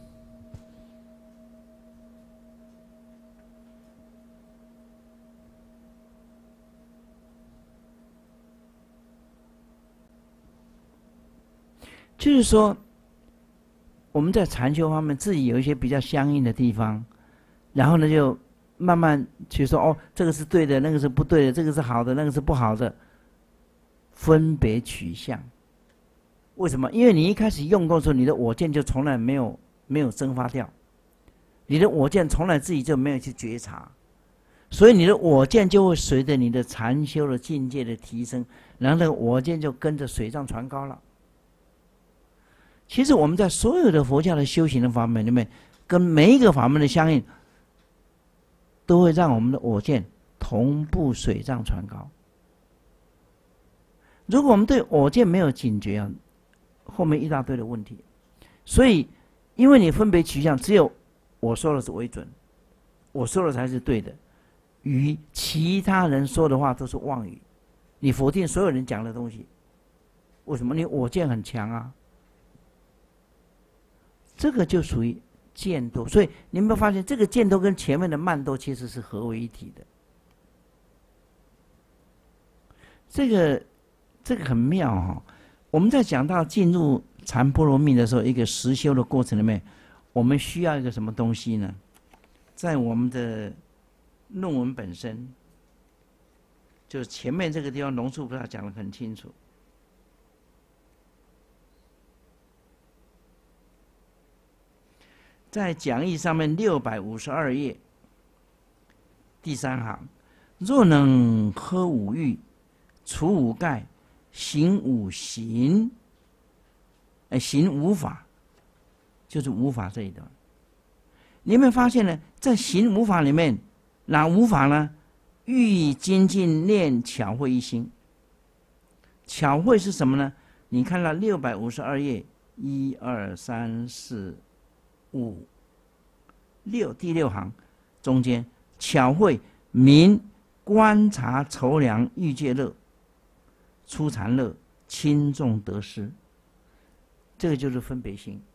就是说，我们在禅修方面自己有一些比较相应的地方，然后呢，就慢慢去说，哦，这个是对的，那个是不对的，这个是好的，那个是不好的，分别取向。为什么？因为你一开始用功的时候，你的我见就从来没有没有蒸发掉，你的我见从来自己就没有去觉察，所以你的我见就会随着你的禅修的境界的提升，然后那个我见就跟着水涨船高了。其实我们在所有的佛教的修行的法门里面，跟每一个法门的相应，都会让我们的我见同步水涨船高。如果我们对我见没有警觉啊，后面一大堆的问题。所以，因为你分别取向，只有我说的是为准，我说的才是对的，与其他人说的话都是妄语。你否定所有人讲的东西，为什么？你我见很强啊。这个就属于见多，所以你有没有发现，这个见多跟前面的慢多其实是合为一体的？这个这个很妙哈、哦！我们在讲到进入禅波罗蜜的时候，一个实修的过程里面，我们需要一个什么东西呢？在我们的论文本身，就是前面这个地方龙树菩萨讲得很清楚。在讲义上面六百五十二页第三行，若能呵五欲，除五盖，行五行，哎，行五法，就是五法这一段。你有没有发现呢？在行五法里面，哪五法呢？欲精进念巧慧一心。巧慧是什么呢？你看到六百五十二页，一二三四。五六第六行中间，巧慧明观察筹量欲界乐，初禅乐，轻重得失，这个就是分别心。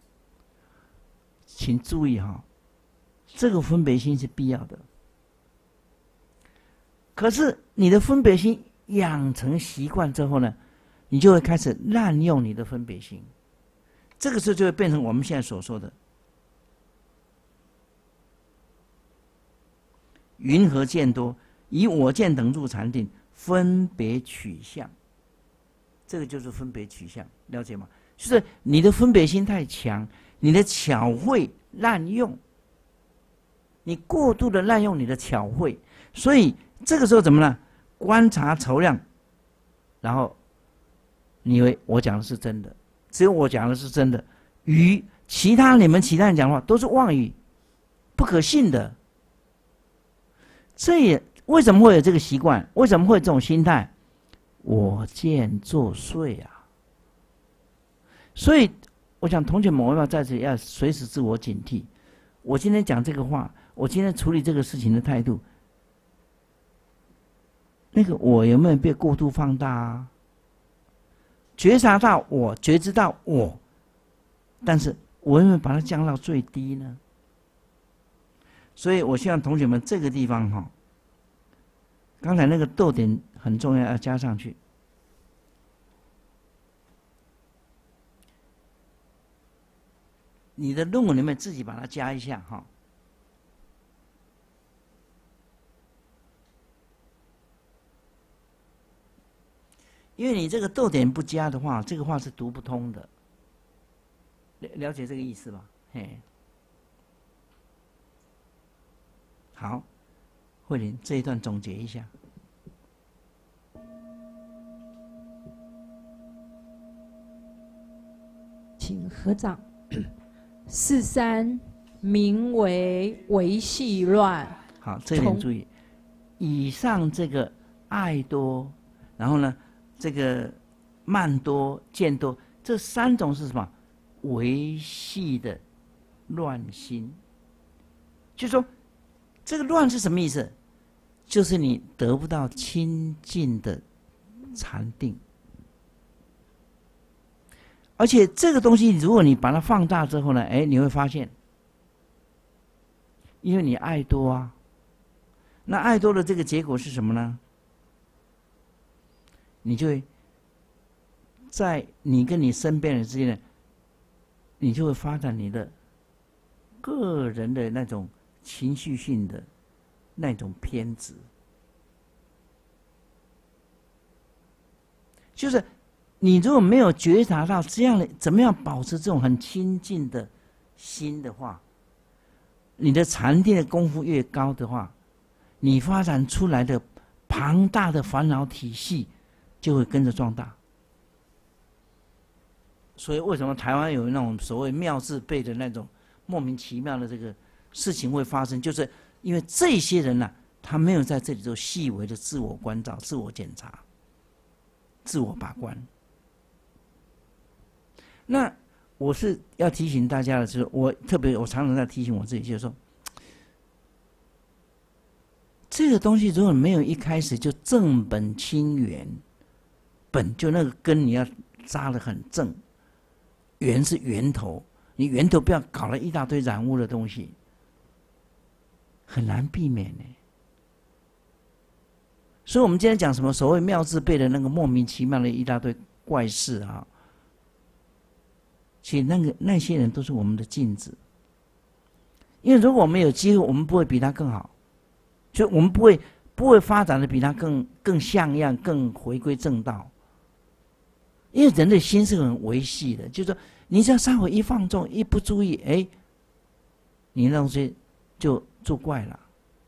请注意哈，这个分别心是必要的。可是你的分别心养成习惯之后呢，你就会开始滥用你的分别心，这个时候就会变成我们现在所说的云何见多，以我见等入禅定，分别取相。这个就是分别取相，了解吗？就是你的分别心太强，你的巧慧滥用，你过度的滥用你的巧慧，所以这个时候怎么呢？观察筹量，然后你以为我讲的是真的，只有我讲的是真的，与其他你们其他人讲的话都是妄语，不可信的。这也为什么会有这个习惯？为什么会有这种心态？我见作祟啊！所以我想同学们，我要在这里要随时自我警惕。我今天讲这个话，我今天处理这个事情的态度，那个我有没有被过度放大啊？觉察到我，觉知到我，但是我有没有把它降到最低呢？所以我希望同学们这个地方哈，刚才那个逗点很重要，要加上去。你的论文里面自己把它加一下哈。因为你这个逗点不加的话，这个话是读不通的。了了解这个意思吧？嘿，好，慧玲这一段总结一下。 请合掌。四三名为维系乱。 好，这一点注意。以上这个爱多，然后呢，这个慢多、见多，这三种是什么？维系的乱心。就说这个乱是什么意思？就是你得不到清净的禅定。而且这个东西，如果你把它放大之后呢，哎，你会发现，因为你爱多啊，那爱多的这个结果是什么呢？你就会在你跟你身边人之间呢，你就会发展你的个人的那种情绪性的那种偏执，就是。你如果没有觉察到这样的，怎么样保持这种很清净的心的话，你的禅定的功夫越高的话，你发展出来的庞大的烦恼体系就会跟着壮大。所以为什么台湾有那种所谓妙字辈的那种莫名其妙的这个事情会发生，就是因为这些人呢、啊，他没有在这里做细微的自我关照、自我检查、自我把关。那我是要提醒大家的，就是我特别我常常在提醒我自己，就是说，这个东西如果没有一开始就正本清源，本就那个根你要扎得很正，源是源头，你源头不要搞了一大堆染污的东西，很难避免呢。所以我们今天讲什么所谓妙字辈的那个莫名其妙的一大堆怪事啊。其实那个那些人都是我们的镜子，因为如果我们有机会，我们不会比他更好，所以我们不会不会发展的比他更更像样、更回归正道。因为人的心是很维系的，就是说，你只要稍微一放纵、一不注意，哎，你那东西就作怪了。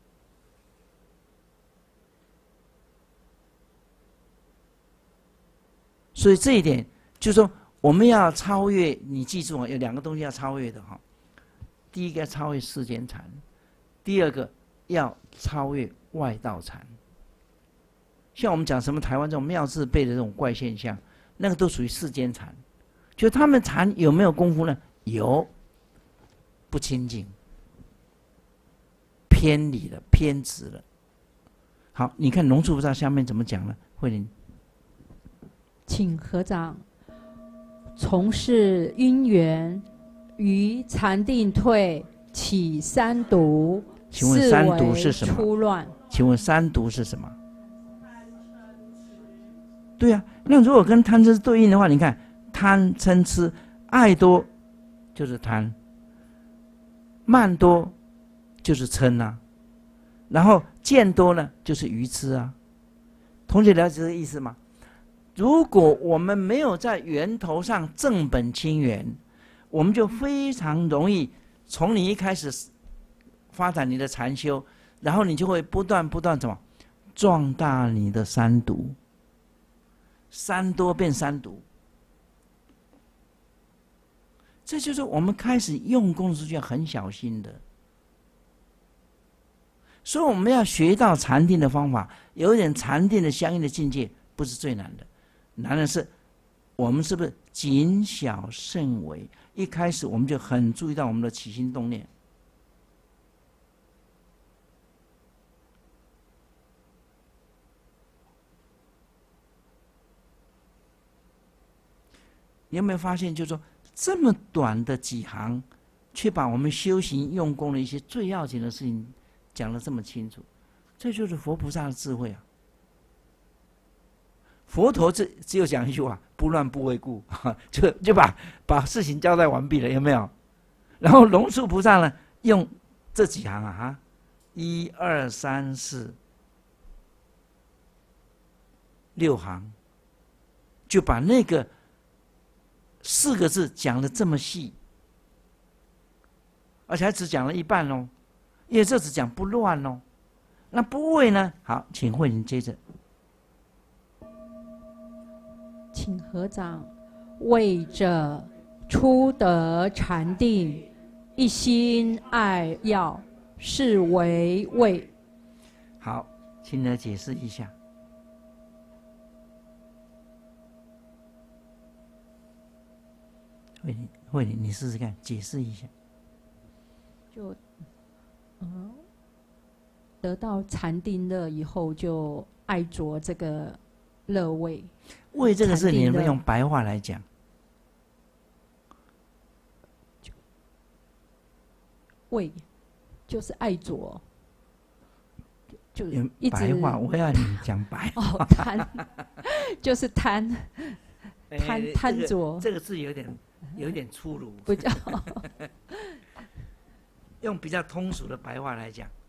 所以这一点就是说。我们要超越，你记住啊，有两个东西要超越的哈。第一个要超越世间禅，第二个要超越外道禅。像我们讲什么台湾这种妙字辈的这种怪现象，那个都属于世间禅。就他们禅有没有功夫呢？有，不清净，偏离了，偏执了。好，你看龙树菩萨下面怎么讲呢？慧玲， 请合掌。从事因缘，于禅定退，起三毒。 请问三毒是什么？ 出乱。 请问三毒是什么？对啊，那如果跟贪嗔对应的话，你看贪嗔痴，爱多就是贪，慢多就是嗔啊，然后见多呢就是愚痴啊。同学了解这个意思吗？如果我们没有在源头上正本清源，我们就非常容易从你一开始发展你的禅修，然后你就会不断不断怎么壮大你的三毒，三多变三毒。这就是我们开始用功的时候就要很小心的。所以我们要学到禅定的方法，有一点禅定的相应的境界，不是最难的。难的是我们是不是谨小慎微？一开始我们就很注意到我们的起心动念。你有没有发现，就是说这么短的几行，却把我们修行用功的一些最要紧的事情讲得这么清楚？这就是佛菩萨的智慧啊！佛陀只只有讲一句话：不乱不为故，就就把把事情交代完毕了，有没有？然后龙树菩萨呢，用这几行啊，哈，一二三四六行，就把那个四个字讲得这么细，而且还只讲了一半哦，因为这只讲不乱哦。那不为呢？好，请慧宁接着。 请合掌。为者初得禅定，一心爱要，是为为。 好，请来解释一下。慧宁，慧宁，你试试看，解释一下。 就，嗯，得到禅定了以后，就爱着这个乐味。 为这个事，你能不能用白话来讲？ 为就是爱着，就一直白话，我要你讲白话。 哦，贪就是贪，贪欸、 贪着、 这个。这个字有点有点粗鲁， 比较用比较通俗的白话来讲。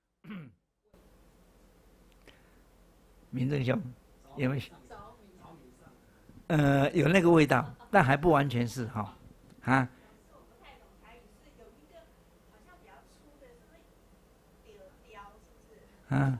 明正兄有没有？呃，有那个味道，但还不完全是哈，啊。啊。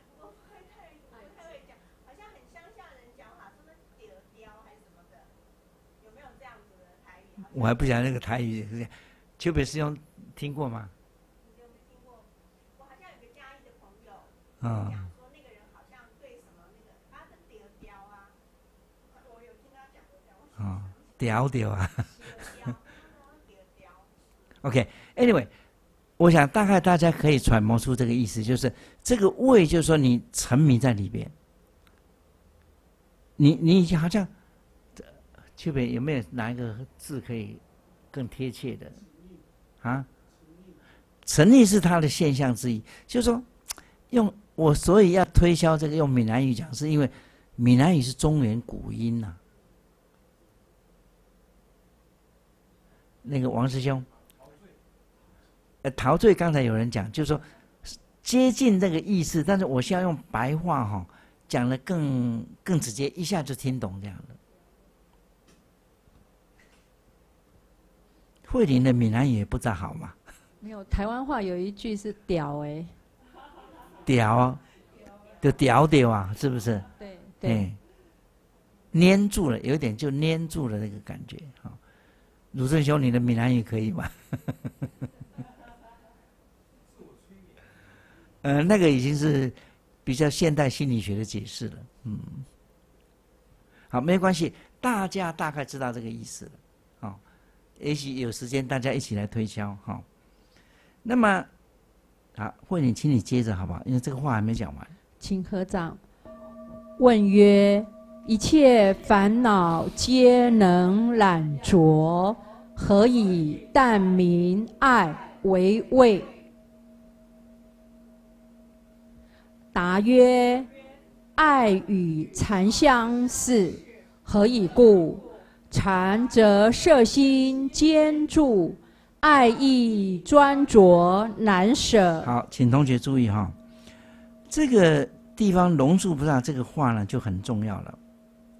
我还不晓得那个台语是，邱北师兄听过吗？ 我好像有个嘉义的朋友啊。 讲说那个人好像对什么那个啊，这屌屌啊，我有听他讲过这样。 啊，屌屌啊。OK，Anyway， 我想大概大家可以揣摩出这个意思，就是这个味，就是说你沉迷在里边，你你好像。秋北有没有哪一个字可以更贴切的？啊，沉溺是它的现象之一。就是说，用我所以要推销这个用闽南语讲，是因为闽南语是中原古音呐、啊。那个王师兄，呃，陶醉刚才有人讲，就是说接近这个意思，但是我现在用白话哈、哦、讲的更更直接，一下就听懂这样的。慧玲的闽南语也不咋好嘛。 没有，台湾话有一句是屌哎、欸， 屌，就屌屌啊，是不是？ 对对、欸， 黏住了，有一点就黏住了那个感觉。好，鲁正兄，你的闽南语可以吗？呃，那个已经是比较现代心理学的解释了。嗯，好，没关系，大家大概知道这个意思了。好。也许有时间，大家一起来推销哈、哦。那么，好，慧宁，请你接着好不好？因为这个话还没讲完。 请合掌。问曰：一切烦恼皆能染着，何以但名爱为味？答曰：爱与禅相似，何以故？禅则摄心坚住，爱意专着难舍。 好，请同学注意哈，这个地方龙树菩萨这个话呢就很重要了，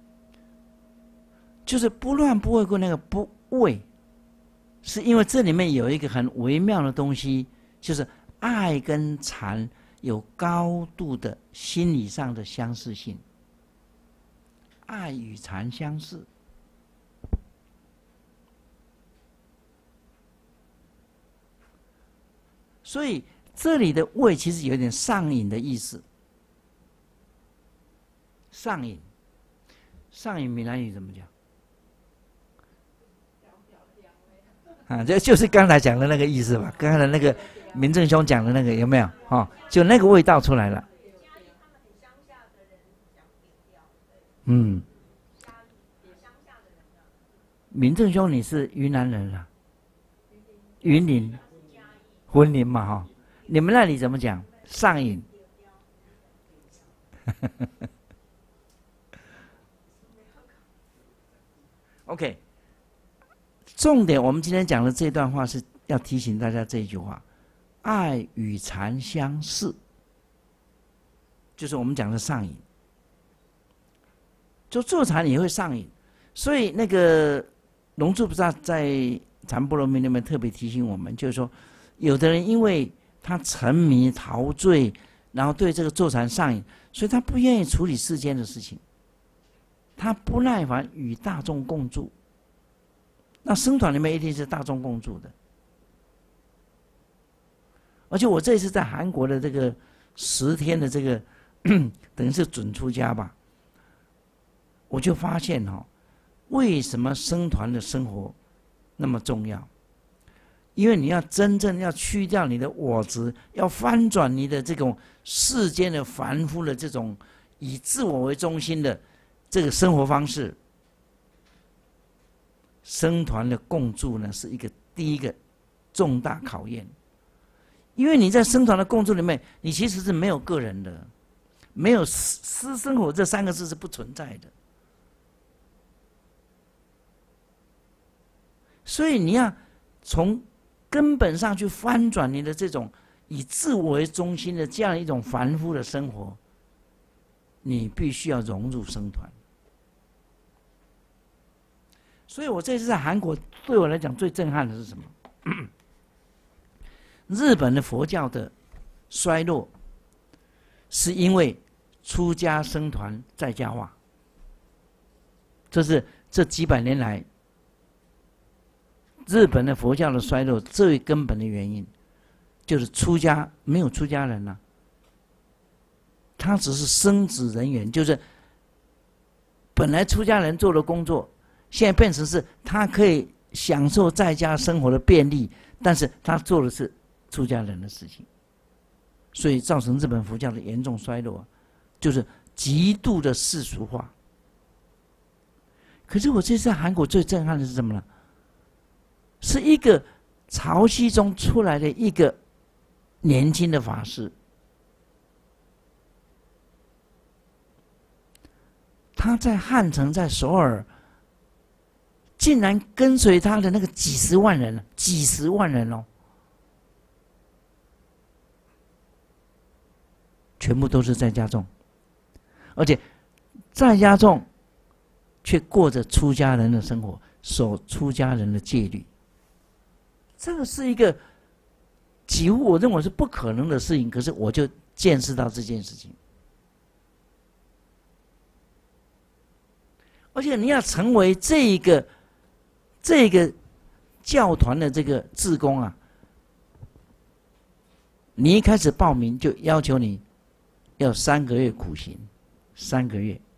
就是不乱不为故那个不为，是因为这里面有一个很微妙的东西，就是爱跟禅有高度的心理上的相似性，爱与禅相似。所以这里的味其实有点上瘾的意思。上瘾，上瘾闽南语怎么讲？ 啊，这就是刚才讲的那个意思吧？刚才的那个明正兄讲的那个有没有？哦，就那个味道出来了。嗯，明正兄，你是云南人啊？云林，婚林嘛哈、哦？你们那里怎么讲？上瘾。OK， 重点我们今天讲的这段话是要提醒大家这一句话：爱与禅相似，就是我们讲的上瘾。就坐禅也会上瘾，所以那个龙树菩萨在《禅波罗蜜》里面特别提醒我们，就是说，有的人因为他沉迷陶醉，然后对这个坐禅上瘾，所以他不愿意处理世间的事情，他不耐烦与大众共住。那僧团里面一定是大众共住的，而且我这次在韩国的这个十天的这个，等于是准出家吧。我就发现哈、哦，为什么僧团的生活那么重要？因为你要真正要去掉你的我执，要翻转你的这种世间的凡夫的这种以自我为中心的这个生活方式。僧团的共住呢，是一个第一个重大考验，因为你在僧团的共住里面，你其实是没有个人的，没有私私生活这三个字是不存在的。所以你要从根本上去翻转你的这种以自我为中心的这样一种凡夫的生活，你必须要融入僧团。所以我这次在韩国，对我来讲最震撼的是什么？日本的佛教的衰落，是因为出家僧团在家化，这是这几百年来日本的佛教的衰落最根本的原因，就是出家没有出家人了、啊，他只是僧职人员，就是本来出家人做的工作，现在变成是他可以享受在家生活的便利，但是他做的是出家人的事情，所以造成日本佛教的严重衰落、啊，就是极度的世俗化。可是我这次在韩国最震撼的是什么呢？是一个潮汐中出来的一个年轻的法师，他在汉城，在首尔，竟然跟随他的那个几十万人，几十万人哦，全部都是在家众，而且在家众却过着出家人的生活，守出家人的戒律。这个是一个几乎我认为是不可能的事情，可是我就见识到这件事情。而且你要成为这一个这个教团的这个志工啊，你一开始报名就要求你要三个月苦行，三个月，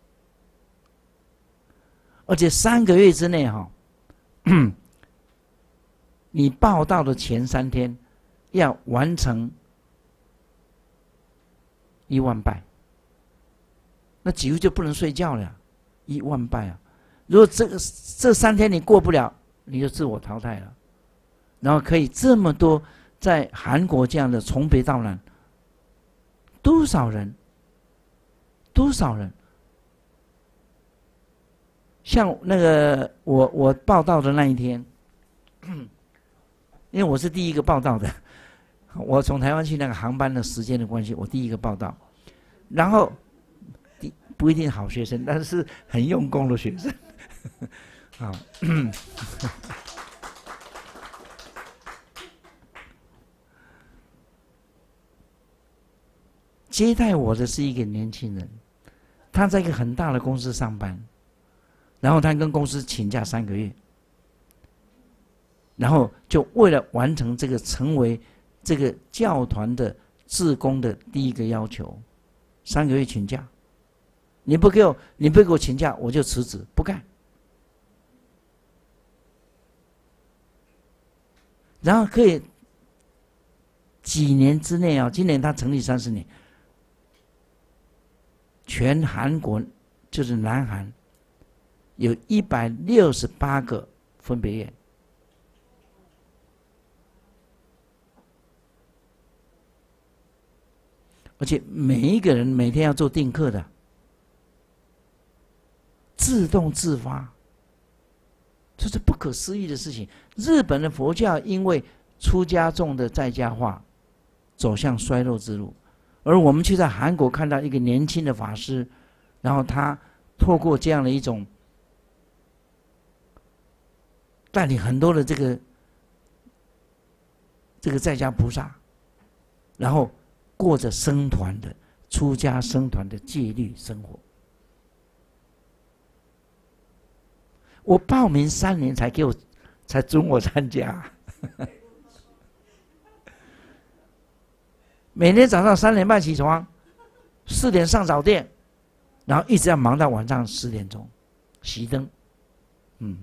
而且三个月之内哈、哦。你报到的前三天要完成一万拜，那几乎就不能睡觉了，一万拜啊！如果这个这三天你过不了，你就自我淘汰了。然后可以这么多在韩国这样的从北到南，多少人？多少人？像那个我我报到的那一天。因为我是第一个报道的，我从台湾去那个航班的时间的关系，我第一个报道，然后不一定好学生，但是很用功的学生，好，接待我的是一个年轻人，他在一个很大的公司上班，然后他跟公司请假三个月。然后就为了完成这个成为这个教团的志工的第一个要求，三个月请假，你不给我，你不给我请假，我就辞职不干。 然后可以几年之内啊，今年他成立三十年，全韩国就是南韩有一百六十八个分别院，而且每一个人每天要做定课的，自动自发，这是不可思议的事情。日本的佛教因为出家众的在家化，走向衰落之路，而我们却在韩国看到一个年轻的法师，然后他透过这样的一种带领很多的这个这个在家菩萨，然后过着僧团的出家僧团的戒律生活。我报名三年才给我才准我参加，每天早上三点半起床，四点上早殿，然后一直要忙到晚上十点钟，熄灯。嗯，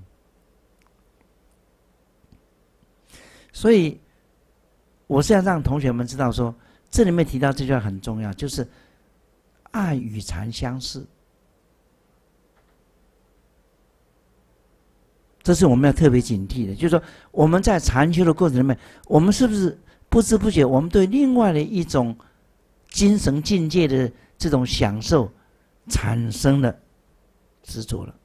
所以我是要让同学们知道说，这里面提到这句话很重要，就是爱与禅相似。这是我们要特别警惕的，就是说我们在禅修的过程里面，我们是不是不知不觉，我们对另外的一种精神境界的这种享受产生了执着了？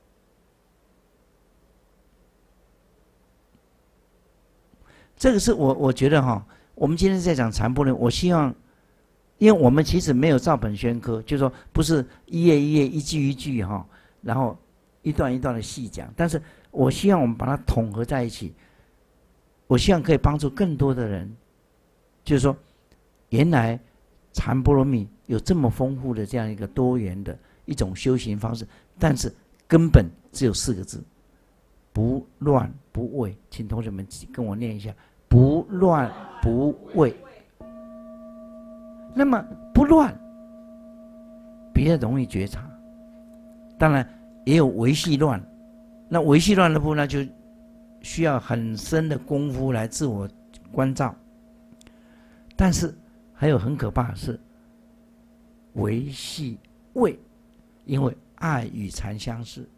这个是我我觉得哈，我们今天在讲禅波论，我希望，因为我们其实没有照本宣科，就是说不是一页一页一句一句哈，然后一段一段的细讲，但是我希望我们把它统合在一起，我希望可以帮助更多的人，就是说，原来禅波罗蜜有这么丰富的这样一个多元的一种修行方式，但是根本只有四个字：不乱不畏。请同学们跟我念一下：不乱不畏。那么不乱，比较容易觉察，当然也有维系乱。那维系乱的部分呢，就需要很深的功夫来自我关照。但是还有很可怕的是维系畏，因为爱与禅相似。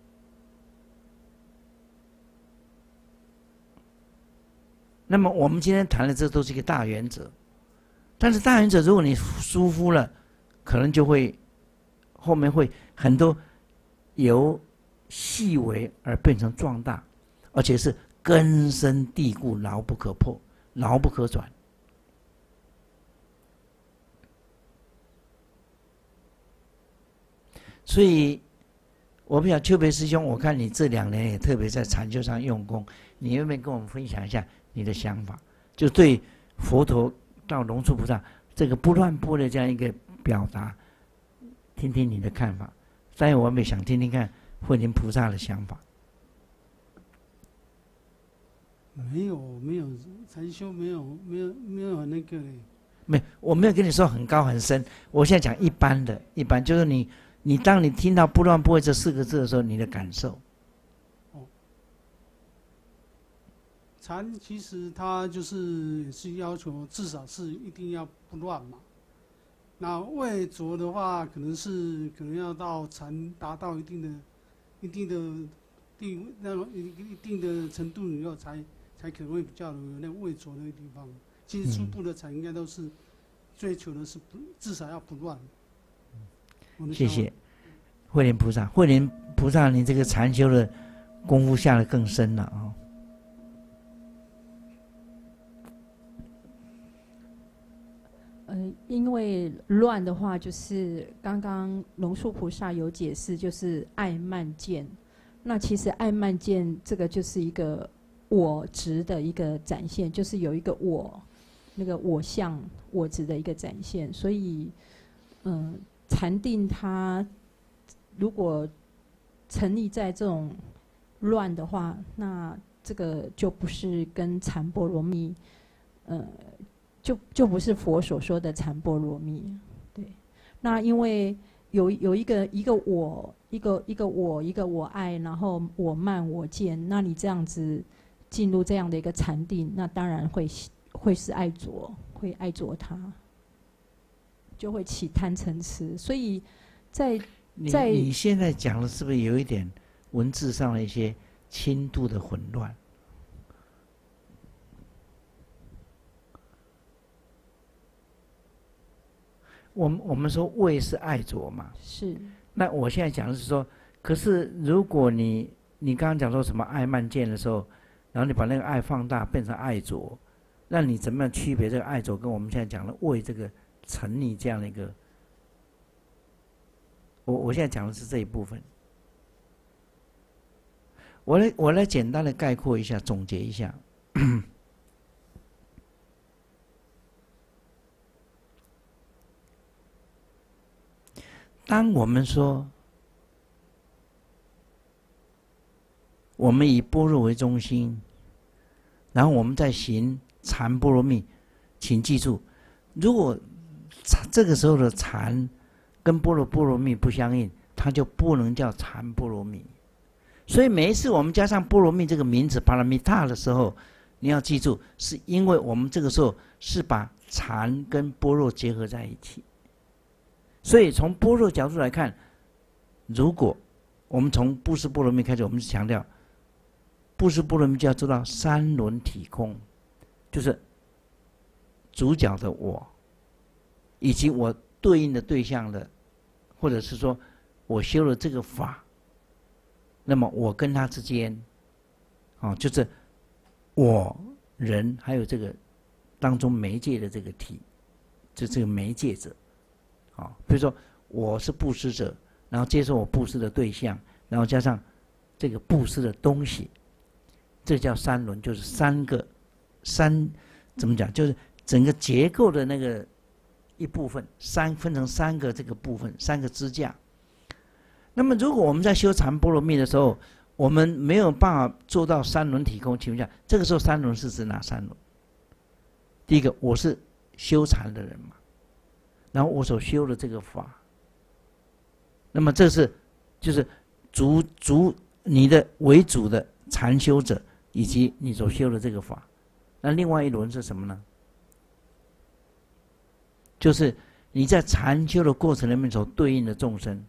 那么我们今天谈的这都是一个大原则，但是大原则如果你疏忽了，可能就会后面会很多由细微而变成壮大，而且是根深蒂固，牢不可破，牢不可转。所以我不晓得秋别师兄，我看你这两年也特别在禅修上用功，你愿不愿意跟我们分享一下你的想法？就对佛陀到龙树菩萨这个不乱不的这样一个表达，听听你的看法。待会我们也想听听看慧能菩萨的想法。 没有没有禅修，没有没有没有那个嘞。 没，我没有跟你说很高很深，我现在讲一般的，一般就是你你当你听到不乱不畏这四个字的时候，你的感受。 哦，禅其实它就是也是要求至少是一定要不乱嘛。那畏着的话，可能是可能要到禅达到一定的、一定的地那种一一定的程度以后才，才可能会比较有那畏着那个地方。其实初步的禅应该都是追求的是不至少要不乱。 谢谢慧能菩萨，慧能菩萨，你这个禅修的功夫下得更深了啊、哦！ 呃，因为乱的话，就是刚刚龙树菩萨有解释，就是爱慢见。那其实爱慢见这个就是一个我执的一个展现，就是有一个我，那个我相、我执的一个展现。所以，嗯、呃，禅定它如果沉溺在这种乱的话，那这个就不是跟禅波罗蜜，呃。就就不是佛所说的禅波罗蜜，对。那因为有有一个一个我，一个一个我，一个我爱，然后我慢我见，那你这样子进入这样的一个禅定，那当然会会是爱着，会爱着它，就会起贪嗔痴。所以在在你你现在讲的是不是有一点文字上的一些轻度的混乱？我们我们说畏是爱着嘛， 是。 那我现在讲的是说，可是如果你你刚刚讲说什么爱慢见的时候，然后你把那个爱放大变成爱着，那你怎么样区别这个爱着跟我们现在讲的畏这个沉溺这样的一个？我我现在讲的是这一部分。我来我来简单的概括一下，总结一下。当我们说我们以般若为中心，然后我们再行禅波罗蜜，请记住，如果这个时候的禅跟般若波罗蜜不相应，它就不能叫禅波罗蜜。所以每一次我们加上波罗蜜这个名字 paramita 的时候，你要记住，是因为我们这个时候是把禅跟般若结合在一起。所以从般若角度来看，如果我们从布施波罗蜜开始，我们是强调布施波罗蜜就要做到三轮体空，就是主角的我，以及我对应的对象的，或者是说我修了这个法，那么我跟他之间，啊，就是我人还有这个当中媒介的这个体，就这个媒介者。啊，比如说我是布施者，然后接受我布施的对象，然后加上这个布施的东西，这叫三轮，就是三个三怎么讲？就是整个结构的那个一部分，三分成三个这个部分，三个支架。那么如果我们在修禅波罗蜜的时候，我们没有办法做到三轮体空情况下，这个时候三轮是指哪三轮？第一个，我是修禅的人嘛。然后我所修的这个法，那么这是就是主主你的为主的禅修者，以及你所修的这个法。那另外一轮是什么呢？就是你在禅修的过程里面所对应的众生。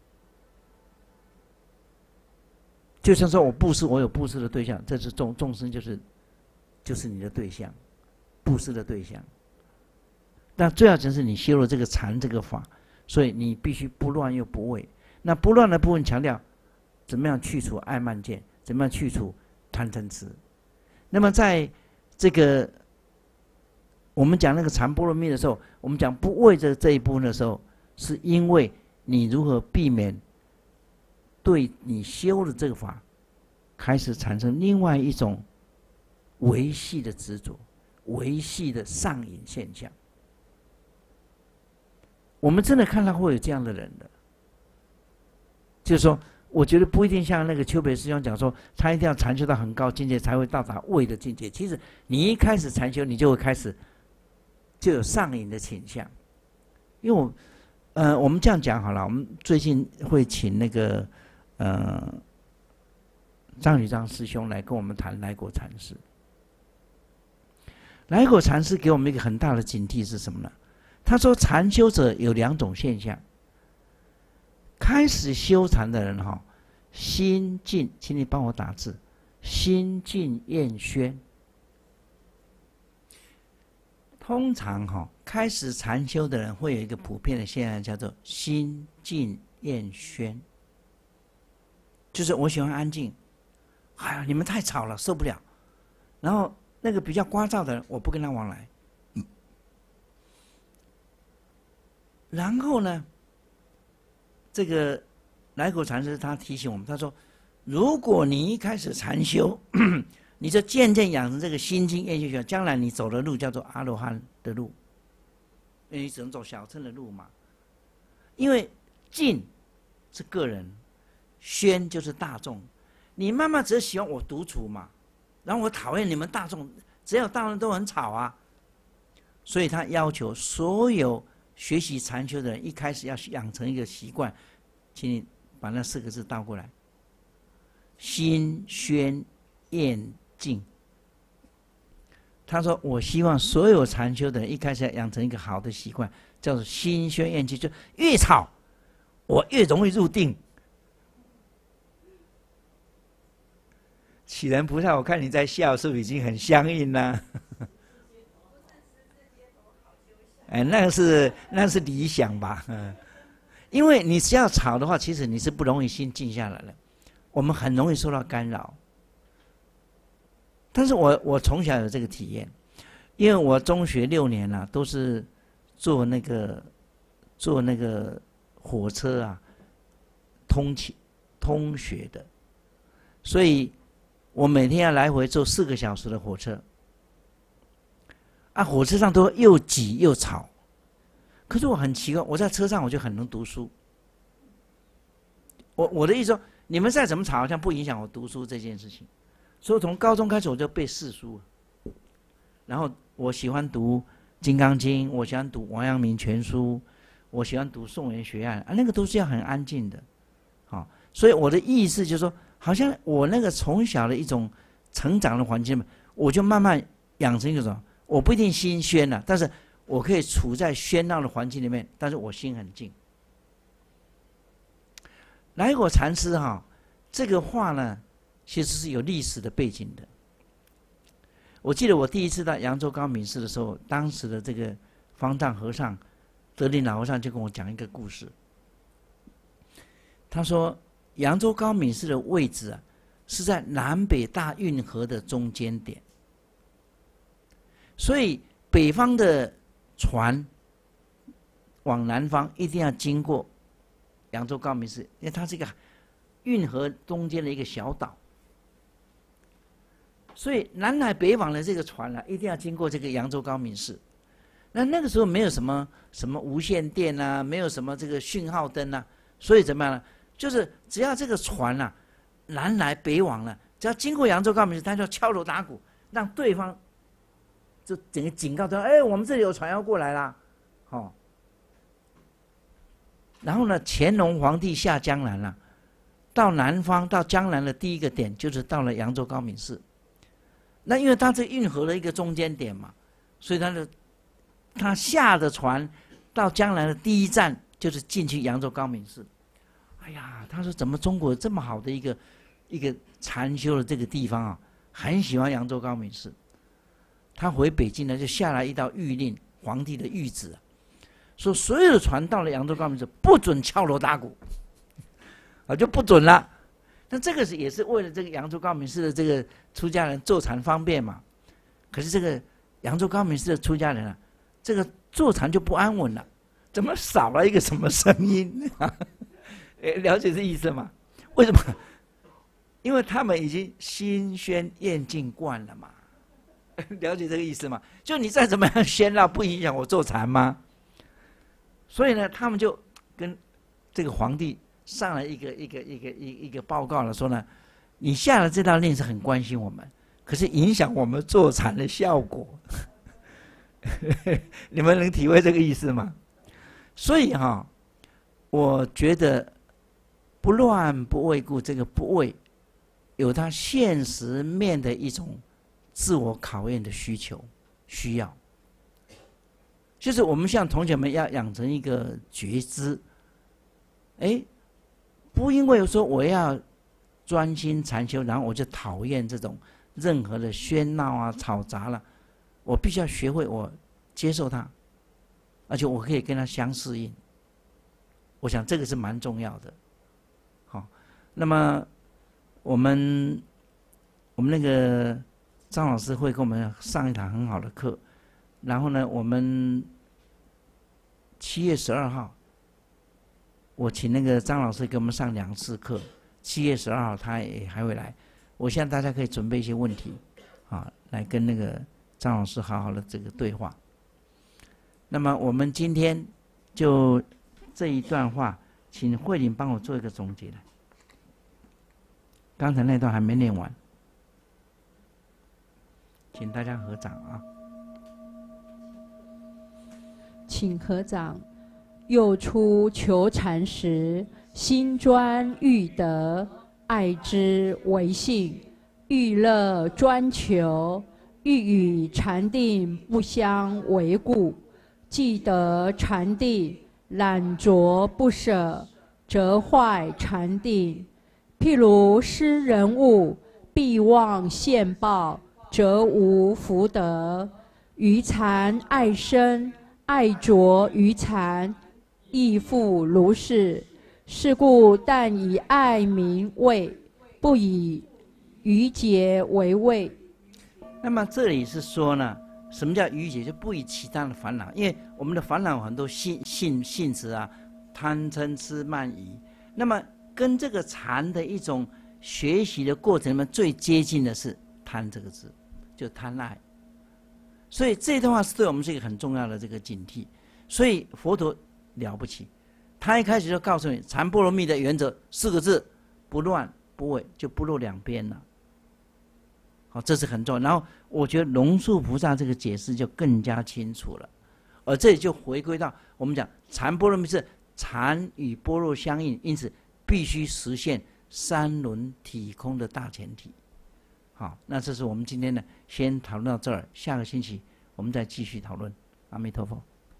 就像说我布施，我有布施的对象，这是众众生就是就是你的对象，布施的对象。那最要紧是你修了这个禅这个法，所以你必须不乱又不畏。那不乱的部分强调怎么样去除爱慢见，怎么样去除贪嗔痴。那么在这个我们讲那个禅波罗蜜的时候，我们讲不畏这这一部分的时候，是因为你如何避免对你修的这个法开始产生另外一种维系的执着，维系的上瘾现象。我们真的看到会有这样的人的，就是说，我觉得不一定像那个丘培师兄讲说，他一定要禅修到很高境界才会到达畏的境界。其实你一开始禅修，你就会开始就有上瘾的倾向。因为我，呃，我们这样讲好了，我们最近会请那个呃张宇章师兄来跟我们谈来果禅师。来果禅师给我们一个很大的警惕是什么呢？他说禅修者有两种现象，开始修禅的人哈，心静，请你帮我打字，心静厌轩。通常哈，开始禅修的人会有一个普遍的现象，叫做心静厌轩，就是我喜欢安静，哎呀，你们太吵了，受不了。然后那个比较聒噪的人，我不跟他往来。然后呢，这个来果禅师他提醒我们，他说：如果你一开始禅修，你就渐渐养成这个心静厌轩，将来你走的路叫做阿罗汉的路，因为你只能走小乘的路嘛。因为静是个人，轩就是大众。你慢慢只是喜欢我独处嘛，然后我讨厌你们大众，只要大众都很吵啊，所以他要求所有学习禅修的人一开始要养成一个习惯，请你把那四个字倒过来：心轩厌静他说：“我希望所有禅修的人一开始要养成一个好的习惯，叫做心宣厌气，就越吵，我越容易入定。”启仁菩萨，我看你在笑，是不是已经很相应了？哎，那个是那是理想吧？嗯，因为你只要吵的话，其实你是不容易心静下来的，我们很容易受到干扰。但是我我从小有这个体验，因为我中学六年啊，都是坐那个坐那个火车啊，通勤通学的，所以我每天要来回坐四个小时的火车。啊，火车上都又挤又吵，可是我很奇怪，我在车上我就很能读书。我我的意思说，你们再怎么吵，好像不影响我读书这件事情。所以从高中开始我就背四书，然后我喜欢读《金刚经》，我喜欢读王阳明全书，我喜欢读宋元学案啊，那个都是要很安静的，好、哦，所以我的意思就是说，好像我那个从小的一种成长的环境，我就慢慢养成一种，我不一定心喧了、啊，但是我可以处在喧闹的环境里面，但是我心很静。来果禅师哈、哦，这个话呢，其实是有历史的背景的。我记得我第一次到扬州高敏寺的时候，当时的这个方丈和尚、德林老和尚就跟我讲一个故事。他说，扬州高敏寺的位置啊，是在南北大运河的中间点，所以北方的船往南方一定要经过扬州高敏寺，因为它是一个运河中间的一个小岛。所以南来北往的这个船啊，一定要经过这个扬州高敏寺。那那个时候没有什么什么无线电啊，没有什么这个讯号灯啊，所以怎么样呢？就是只要这个船啊南来北往了，只要经过扬州高敏寺，他就要敲锣打鼓，让对方就整个警告他：哎，我们这里有船要过来啦，哦。然后呢，乾隆皇帝下江南了、啊，到南方到江南的第一个点就是到了扬州高敏寺。那因为它是运河的一个中间点嘛，所以他的他下的船到江南的第一站就是进去扬州高敏寺。哎呀，他说怎么中国这么好的一个一个禅修的这个地方啊，很喜欢扬州高敏寺。他回北京呢，就下来一道谕令，皇帝的谕旨、啊，说所有的船到了扬州高敏寺不准敲锣打鼓，啊就不准了。那这个是也是为了这个扬州高敏寺的这个出家人坐禅方便嘛。可是这个扬州高敏寺的出家人啊，这个坐禅就不安稳了，怎么少了一个什么声音？了解这意思吗？为什么？因为他们已经心宣厌静惯了嘛。了解这个意思吗？就你再怎么样喧闹，不影响我坐禅吗？所以呢，他们就跟这个皇帝上了一个一个一个一一个报告了，说呢，你下了这道令是很关心我们，可是影响我们坐禅的效果。你们能体会这个意思吗？所以哈、哦，我觉得不乱不畏故，这个不畏有它现实面的一种自我考验的需求需要，就是我们像同学们要养成一个觉知，哎。不因为说我要专心禅修，然后我就讨厌这种任何的喧闹啊、吵杂了，我必须要学会我接受它，而且我可以跟它相适应。我想这个是蛮重要的。好，那么我们我们那个张老师会跟我们上一堂很好的课，然后呢，我们七月十二号。我请那个张老师给我们上两次课，七月十二号他也还会来。我现在大家可以准备一些问题，啊，来跟那个张老师好好的这个对话。那么我们今天就这一段话，请慧玲帮我做一个总结来。刚才那段还没念完，请大家合掌啊。 请合掌。又出求禅时，心专欲得，爱之为性；欲乐专求， 欲与禅定不相违故，既得禅定，懒着不舍，则坏禅定。譬如施人物，必望现报，则无福德。于禅爱生，爱着于禅，亦复如是。是故但以爱名谓，不以愚解为谓。 那么这里是说呢，什么叫愚解？就不以其他的烦恼，因为我们的烦恼很多性性性质啊，贪嗔痴慢疑。那么跟这个禅的一种学习的过程里面，最接近的是贪这个字，就贪爱。所以这段话是对我们是一个很重要的这个警惕。所以佛陀了不起，他一开始就告诉你，禅波罗蜜的原则四个字：不乱不违，就不落两边了。好，这是很重要。然后我觉得龙树菩萨这个解释就更加清楚了，而这里就回归到我们讲禅波罗蜜是禅与般若相应，因此必须实现三轮体空的大前提。好，那这是我们今天呢先讨论到这儿，下个星期我们再继续讨论。阿弥陀佛。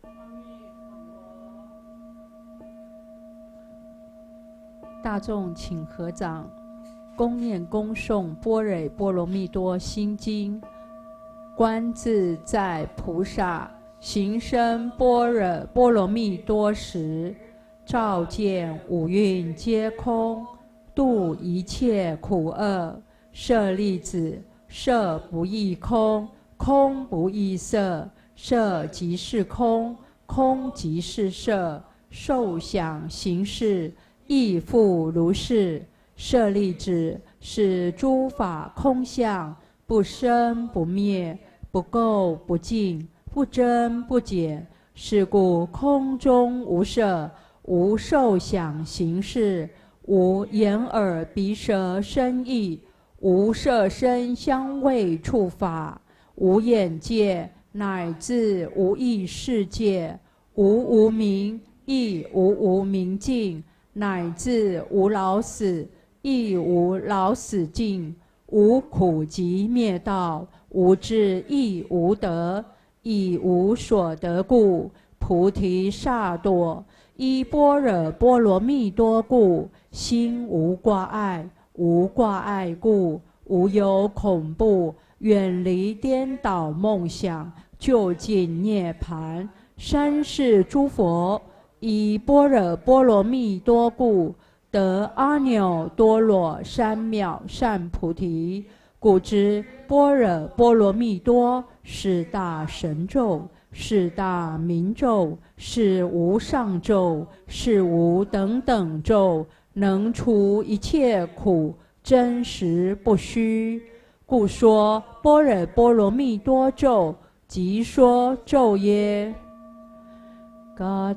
大众请合掌，恭念恭诵般若波罗蜜多心经。观自在菩萨行深般若波罗蜜多时，照见五蕴皆空，度一切苦厄。舍利子，色不异空，空不异色，色即是空，空即是色，受想行识亦复如是。舍利子，是诸法空相，不生不灭，不垢不净，不增不减。是故空中无色，无受想行识，无眼耳鼻舌身意，无色声香味触法，无眼界，乃至无意识界，无无明，亦无无明尽，乃至无老死，亦无老死尽。无苦集灭道，无智亦无得，亦无所得故，菩提萨埵依般若波罗蜜多故，心无挂碍。无挂碍故，无有恐怖，远离颠倒梦想，究竟涅槃。三世诸佛以般若波罗蜜多故，得阿耨多罗三藐三菩提。故知般若波罗蜜多是大神咒，是大明咒，是无上咒，是无等等咒，能除一切苦，真实不虚。故说般若波罗蜜多咒，即说咒耶。嘎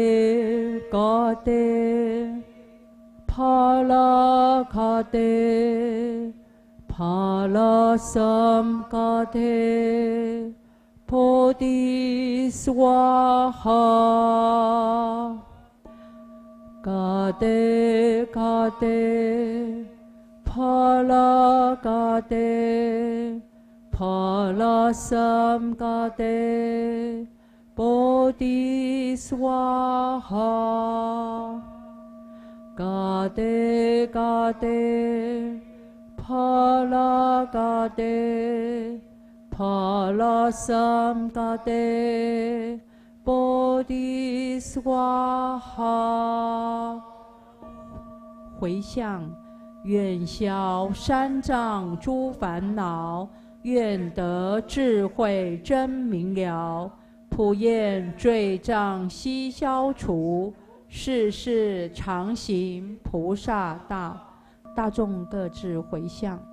đề嘎đề pa la ga đề pa la sam ga đề bodhi swaha ga đề ga đề pa la ga đề pa la sam ga đề bodhi swaha ga đề ga đề pa la ga đề pa la sam ga đề bodhi swaha。回向，愿消三障诸烦恼，愿得智慧真明了，普愿罪障悉消除，世世常行菩萨道。大众各自回向。